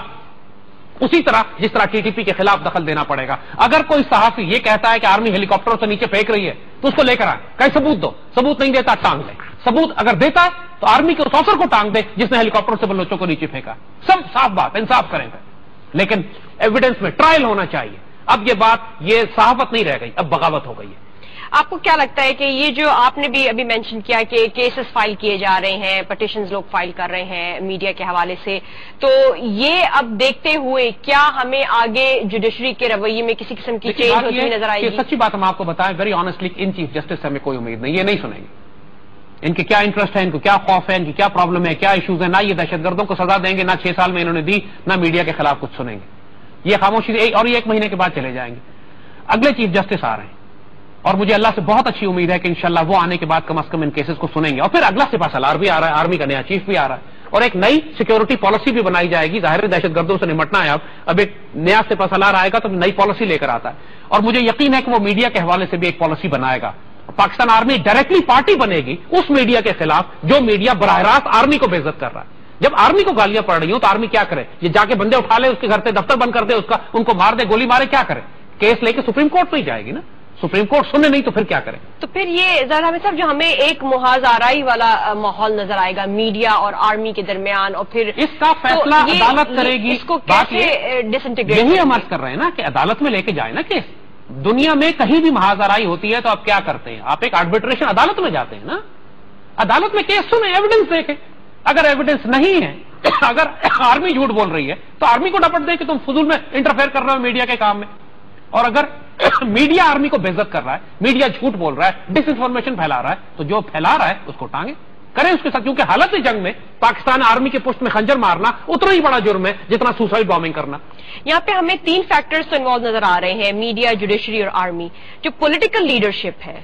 उसी तरह जिस तरह TTP के खिलाफ दखल देना पड़ेगा। अगर कोई सहाफी ये कहता है कि आर्मी हेलीकॉप्टरों से नीचे फेंक रही है तो उसको लेकर आए, कहीं सबूत दो। सबूत नहीं देता टांग ले, सबूत अगर देता है तो आर्मी के उस अफसर को टांग दे जिसने हेलीकॉप्टर से बलोचों को नीचे फेंका। सब साफ बात, इंसाफ करेंगे, लेकिन एविडेंस में ट्रायल होना चाहिए। अब ये बात, ये सहाफत नहीं रह गई, अब बगावत हो गई है। आपको क्या लगता है कि ये जो आपने भी अभी मेंशन किया कि केसेस फाइल किए जा रहे हैं, पिटिशंस लोग फाइल कर रहे हैं मीडिया के हवाले से, तो ये अब देखते हुए क्या हमें आगे जुडिशरी के रवैये में किसी किस्म की चेंज होती हुई नजर आएगी? सच्ची बात हम आपको बताएं वेरी ऑनेस्टली, इन चीफ जस्टिस से हमें कोई उम्मीद नहीं, ये नहीं सुनेंगे। इनके क्या इंटरेस्ट है, इनको क्या खौफ है, इनकी क्या प्रॉब्लम है, क्या इश्यूज है। ना ये दहशतगर्दों को सजा देंगे, ना 6 साल में इन्होंने दी, ना मीडिया के खिलाफ कुछ सुनेंगे। ये खामोशी, और ये 1 महीने के बाद चले जाएंगे। अगले चीफ जस्टिस आ रहे हैं और मुझे अल्लाह से बहुत अच्छी उम्मीद है कि इंशाल्लाह वो आने के बाद कम से कम इन केसेस को सुनेंगे। और फिर अगला सिपा सलार भी आ रहा है, आर्मी का नया चीफ भी आ रहा है, और एक नई सिक्योरिटी पॉलिसी भी बनाई जाएगी। जाहिर है दहशतगर्दों से निपटना है। अब एक नया सिपा सलार आएगा तो नई पॉलिसी लेकर आता है, और मुझे यकीन है कि वो मीडिया के हवाले से भी एक पॉलिसी बनाएगा। पाकिस्तान आर्मी डायरेक्टली पार्टी बनेगी उस मीडिया के खिलाफ जो मीडिया बराह रास्त आर्मी को बेइज्जत कर रहा है। जब आर्मी को गालियां पड़ रही हो तो आर्मी क्या करे? ये जाके बंदे उठा ले, उसके घर से दफ्तर बंद कर दे, उसका उनको मार दे, गोली मारे, क्या करे? केस लेके सुप्रीम कोर्ट में ही जाएगी ना। सुप्रीम कोर्ट सुने नहीं तो फिर क्या करें? तो फिर ये जरा साहब जो हमें एक मुहाज़ाराई वाला माहौल नजर आएगा मीडिया और आर्मी के दरमियान, और फिर इसका फैसला तो अदालत करेगी। इसको कैसे डिसइंटीग्रेट? यही हम अर्ज कर रहे हैं ना कि अदालत में लेके जाए ना केस। दुनिया में कहीं भी मुहाज़ाराई होती है तो आप क्या करते हैं? आप एक आर्बिट्रेशन अदालत में जाते हैं ना। अदालत में केस सुने, एविडेंस देखे। अगर एविडेंस नहीं है, अगर आर्मी झूठ बोल रही है तो आर्मी को डपट दे कि तुम फजूल में इंटरफेयर कर रहे हो मीडिया के काम में। और अगर मीडिया आर्मी को बेइज्जत कर रहा है, मीडिया झूठ बोल रहा है, डिसइंफॉर्मेशन फैला रहा है, तो जो फैला रहा है उसको टांगे, करें उसके साथ। क्योंकि हालत जंग में पाकिस्तान आर्मी के पुष्ट में खंजर मारना उतना ही बड़ा जुर्म है जितना सुसाइड बॉम्बिंग करना। यहाँ पे हमें 3 फैक्टर्स तो इन्वॉल्व नजर आ रहे हैं, मीडिया, जुडिशरी और आर्मी। जो पॉलिटिकल लीडरशिप है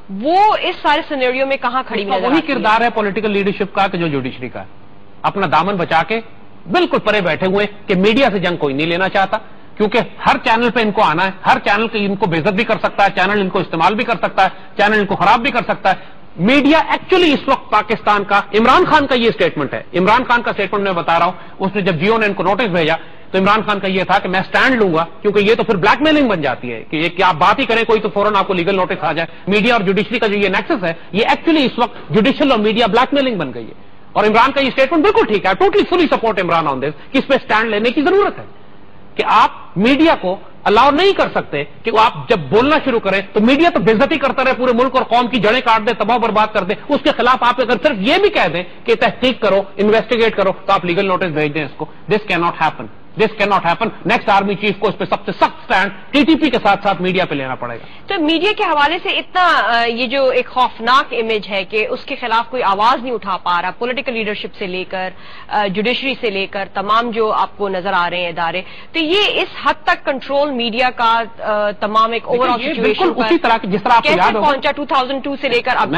वो इस सारे सिनेरियो में कहां खड़ी नजर आती है? वही किरदार है पॉलिटिकल लीडरशिप का कि जो जुडिशरी का है, अपना दामन बचा के बिल्कुल परे बैठे हुए कि मीडिया से जंग कोई नहीं लेना चाहता। क्योंकि हर चैनल पे इनको आना है, हर चैनल के इनको बेइज्जत भी कर सकता है, चैनल इनको इस्तेमाल भी कर सकता है, चैनल इनको खराब भी कर सकता है। मीडिया एक्चुअली इस वक्त पाकिस्तान का, इमरान खान का ये स्टेटमेंट है, इमरान खान का स्टेटमेंट मैं बता रहा हूं। उसने जब जियो ने इनको नोटिस भेजा तो इमरान खान का ये था कि मैं स्टैंड लूंगा, क्योंकि ये तो फिर ब्लैकमेलिंग बन जाती है कि ये क्या आप बात ही करें कोई तो फौरन आपको लीगल नोटिस आ जाए। मीडिया और जुडिशरी का जो ये नेक्सस है, ये एक्चुअली इस वक्त जुडिशियल और मीडिया ब्लैकमेलिंग बन गई है। اور عمران کا یہ اسٹیٹمنٹ بالکل ٹھیک ہے. Totally fully support Imran on this کہ اس پہ اسٹینڈ لینے کی ضرورت ہے کہ آپ میڈیا کو الاؤ نہیں کر سکتے کہ وہ آپ جب بولنا شروع کریں تو میڈیا تو بے عزتی کرتا رہے, پورے ملک اور قوم کی جڑیں کاٹ دے, تباہ برباد کر دے. اس کے خلاف آپ اگر صرف یہ بھی کہہ دیں کہ تحقیق کرو, انویسٹیگیٹ کرو, تو آپ لیگل نوٹس بھیج دیں اس کو. This can not happen, this can not happen. Next army chief کو اس پہ سب سے سخت اسٹینڈ ٹی ٹی پی کے ساتھ ساتھ میڈیا پہ لینا پڑے گا. تو میڈیا کے حوالے سے اتنا یہ جو ایک خوفناک امیج ہے کہ اس کے خلاف کوئی آواز نہیں اٹھا پا رہا, پولیٹیکل لیڈرشپ سے لے کر جوڈیشری سے لے کر تمام جو آپ کو نظر آ رہے ہیں ادارے, تو یہ اس حد تک کنٹرول میڈیا کا تمام ایک اوور آل سچویشن اسی طرح جس طرح آپ کو یاد ہوگا پہنچا 2002 سے لے کر اب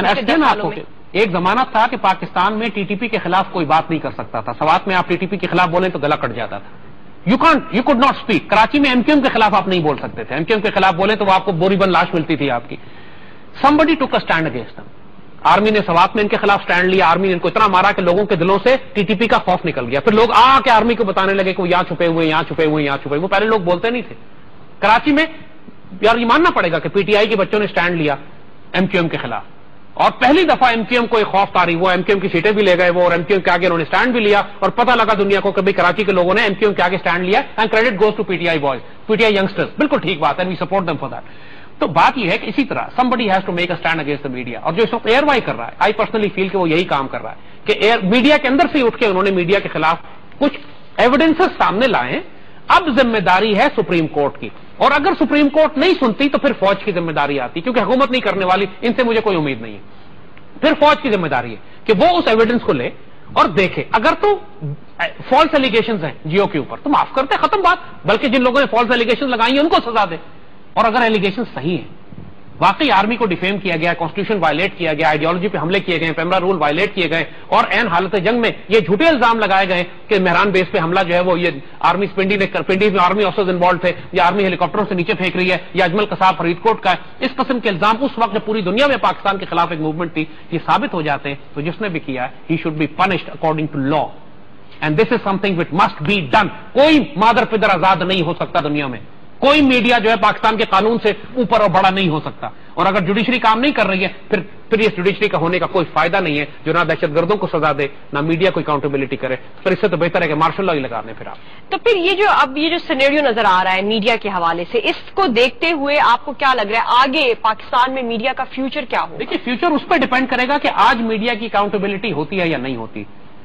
ایک زمانہ تھا کہ پاکستان میں ٹی ٹی پی کے خلاف کوئی بات نہیں کر سکتا تھا. سوات میں آپ ٹی ٹی پی کے خلاف بولیں تو گلا کٹ جاتا تھا. You could not speak. Karachi میں ایم کیو ایم کے خلاف آپ نہیں بول سکتے تھے. ایم کیو ایم کے خلاف بولیں تو وہ آپ کو بوری بند لاش ملتی تھی آپ کی. somebody took a stand against them. Army نے سوات میں ان کے خلاف سٹینڈ لیا. آرمی نے ان کو اتنا مارا کہ لوگوں کے دلوں سے ٹی ٹی پی کا خوف نکل گیا. پھر لوگ آ کے آرمی کو بتانے لگے کہ وہ یہاں چھپے ہوئے, یہاں چھپے ہوئے, یہاں چھپے ہوئے. وہ پہلے لوگ بولتے نہیں تھے. کراچی میں یار یہ ماننا پڑے گا کہ پی ٹی آئی کے بچوں نے سٹینڈ لیا ایم کیو ایم کے خلاف, اور پہلی دفعہ ایم کیو ایم کو ایک خوف تاری ہوا. ایم کیو ایم کی سیٹیں بھی لے گئے وہ, اور ایم کیو ایم کے آگے انہوں نے سٹینڈ بھی لیا, اور پتہ لگا دنیا کو کہ بھائی کراچی کے لوگوں نے ایم کیو ایم کے آگے سٹینڈ لیا. And credit goes to P T I boys, P T I youngsters. بالکل ٹھیک بات ہے, we support them for that. تو بات یہ ہے کہ اسی طرح somebody has to make a stand against the media. اور جو اس وقت ایئر وائی کر رہا ہے, آئی پرسنلی فیل کہ وہ یہی کام کر رہا ہے کہ میڈیا کے اندر سے اٹھ کے انہوں نے میڈیا کے خلاف کچھ ایویڈنسز سامنے لائے ہیں. اب ذمہ داری ہے سپریم کورٹ کی, اور اگر سپریم کورٹ نہیں سنتی تو پھر فوج کی ذمہ داری آتی, کیونکہ حکومت نہیں کرنے والی, ان سے مجھے کوئی امید نہیں ہے. پھر فوج کی ذمہ داری ہے کہ وہ اس ایویڈنس کو لے اور دیکھے. اگر تو فالس ایلیگیشنز ہیں جیو کے اوپر تو معاف کرتے, ختم بات. بلکہ جن لوگوں نے فالس ایلیگیشن لگائی ہیں ان کو سزا دے. اور اگر ایلیگیشن صحیح ہیں, واقعی آرمی کو ڈیفیم کیا گیا, کانسٹیٹیوشن وائلیٹ کیا گیا, آئیڈیالوجی پہ حملے کیے گئے, پیمرا رول وائلیٹ کیے گئے, اور این حالت جنگ میں یہ جھوٹے الزام لگائے گئے کہ مہران بیس پہ حملہ جو ہے وہ یہ آرمی پنڈی میں آرمی آفیسرز انوالو تھے, یا آرمی ہیلی کاپٹروں سے نیچے پھینک رہی ہے, یا اجمل قصاب فرید کوٹ کا ہے. اس قسم کے الزام اس وقت جب پوری دنیا میں پاکستان کے خلاف ایک موومنٹ تھی, یہ ثابت ہو جاتے ہیں تو جس نے بھی کیا ہے he should be punished according to law. And this is سم تھنگ وچ مسٹ بی ڈن. کوئی مادر پدر آزاد نہیں ہو سکتا دنیا میں, کوئی میڈیا جو ہے پاکستان کے قانون سے اوپر اور بڑا نہیں ہو سکتا. اور اگر جوڈیشری کام نہیں کر رہی ہے پھر اس جوڈیشری کا ہونے کا کوئی فائدہ نہیں ہے, جو نہ دہشت گردوں کو سزا دے نہ میڈیا کو اکاؤنٹیبلٹی کرے. پھر اس سے تو بہتر ہے کہ مارشل لا ہی لگا دیں. پھر آپ تو پھر یہ جو سینیریو نظر آ رہا ہے میڈیا کے حوالے سے, اس کو دیکھتے ہوئے آپ کو کیا لگ رہا ہے آگے پاکستان میں میڈیا کا فیوچر کیا ہوگا؟ دیکھیے, فیوچر اس پہ ڈیپینڈ کرے گا کہ آج میڈیا کی اکاؤنٹیبلٹی ہوتی ہے یا نہیں ہوتی.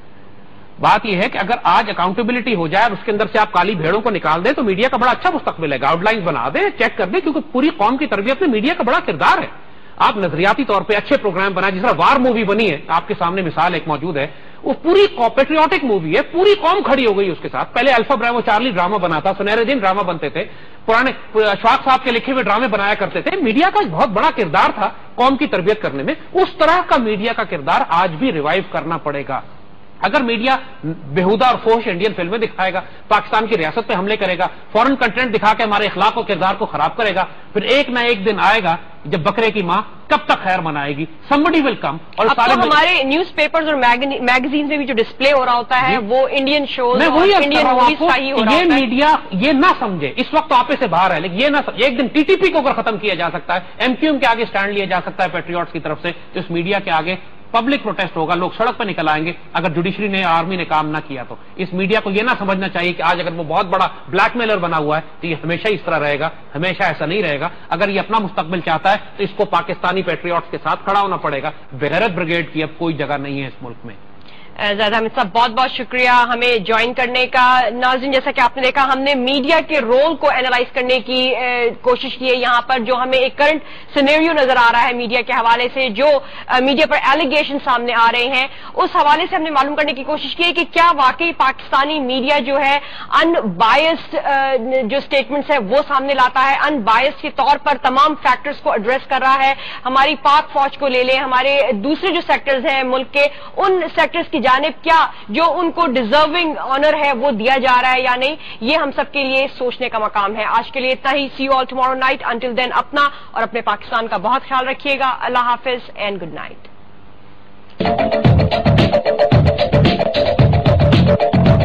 بات یہ ہے کہ اگر آج اکاؤنٹیبلٹی ہو جائے اور اس کے اندر سے آپ کالی بھیڑوں کو نکال دیں تو میڈیا کا بڑا اچھا مستقبل ہے. گائیڈ لائنز بنا دیں, چیک کر دیں, کیونکہ پوری قوم کی تربیت میں میڈیا کا بڑا کردار ہے. آپ نظریاتی طور پہ اچھے پروگرام بنائیں, جس طرح وار مووی بنی ہے آپ کے سامنے مثال ایک موجود ہے, وہ پوری پیٹریوٹک مووی ہے, پوری قوم کھڑی ہو گئی اس کے ساتھ. پہلے الفا براوو چارلی ڈرامہ بنا تھا, سنہرے دن ڈرامہ بنتے تھے, پرانے اشفاق صاحب کے لکھے ہوئے ڈرامے بنایا کرتے تھے. میڈیا کا بہت بڑا کردار تھا قوم کی تربیت کرنے میں. اس طرح کا میڈیا کا کردار آج بھی ریوائیو کرنا پڑے گا. اگر میڈیا بےہودہ اور فوش انڈین فلمیں دکھائے گا, پاکستان کی ریاست پہ حملے کرے گا, فورن کنٹینٹ دکھا کے ہمارے اخلاق و کردار کو خراب کرے گا, پھر ایک نہ ایک دن آئے گا جب بکرے کی ماں کب تک خیر منائے گی. somebody will come. اور سارے ہمارے نیوز پیپرز اور میگزین میں بھی جو ڈسپلے ہو رہا ہوتا ہے وہ انڈین شوز انڈین موویز کا ہی ہو رہا ہوتا ہے. یہ میڈیا یہ نہ سمجھے, اس وقت تو آپے سے باہر ہے, لیکن یہ نہ ایک دن ٹی ٹی پی کو اگر ختم کیا جا سکتا ہے, ایم کیو ایم کے آگے سٹینڈ لیا جا سکتا ہے پیٹریوٹس کی طرف سے, تو اس میڈیا کے آگے پبلک پروٹیسٹ ہوگا, لوگ سڑک پہ نکل آئیں گے. اگر جوڈیشری نے آرمی نے کام نہ کیا تو اس میڈیا کو یہ نہ سمجھنا چاہیے کہ آج اگر وہ بہت بڑا بلیک میلر بنا ہوا ہے تو یہ ہمیشہ اس طرح رہے گا. ہمیشہ ایسا نہیں رہے گا. اگر یہ اپنا مستقبل چاہتا ہے تو اس کو پاکستانی پیٹریوٹس کے ساتھ کھڑا ہونا پڑے گا. بغیرت بریگیڈ کی اب کوئی جگہ نہیں ہے اس ملک میں. زید حامد صاحب بہت بہت شکریہ ہمیں جوائن کرنے کا. ناظرین, جیسا کہ آپ نے دیکھا ہم نے میڈیا کے رول کو اینالائز کرنے کی کوشش کی ہے یہاں پر, جو ہمیں ایک کرنٹ سینیریو نظر آ رہا ہے میڈیا کے حوالے سے, جو میڈیا پر ایلیگیشن سامنے آ رہے ہیں, اس حوالے سے ہم نے معلوم کرنے کی کوشش کی ہے کہ کیا واقعی پاکستانی میڈیا جو ہے ان بائسڈ جو سٹیٹمنٹس ہے وہ سامنے لاتا ہے, ان بائسڈ کے طور پر تمام فیکٹرز کو ایڈریس کر رہا ہے. ہماری پاک فوج کو لے لیں, ہمارے دوسرے جو سیکٹرز ہیں ملک کے, ان سیکٹرز کی جانب کیا جو ان کو ڈیزرونگ آنر ہے وہ دیا جا رہا ہے یا نہیں, یہ ہم سب کے لیے سوچنے کا مقام ہے. آج کے لیے اتنا ہی. See you all tomorrow night. Until then اپنا اور اپنے پاکستان کا بہت خیال رکھیے گا. اللہ حافظ اینڈ گڈ نائٹ.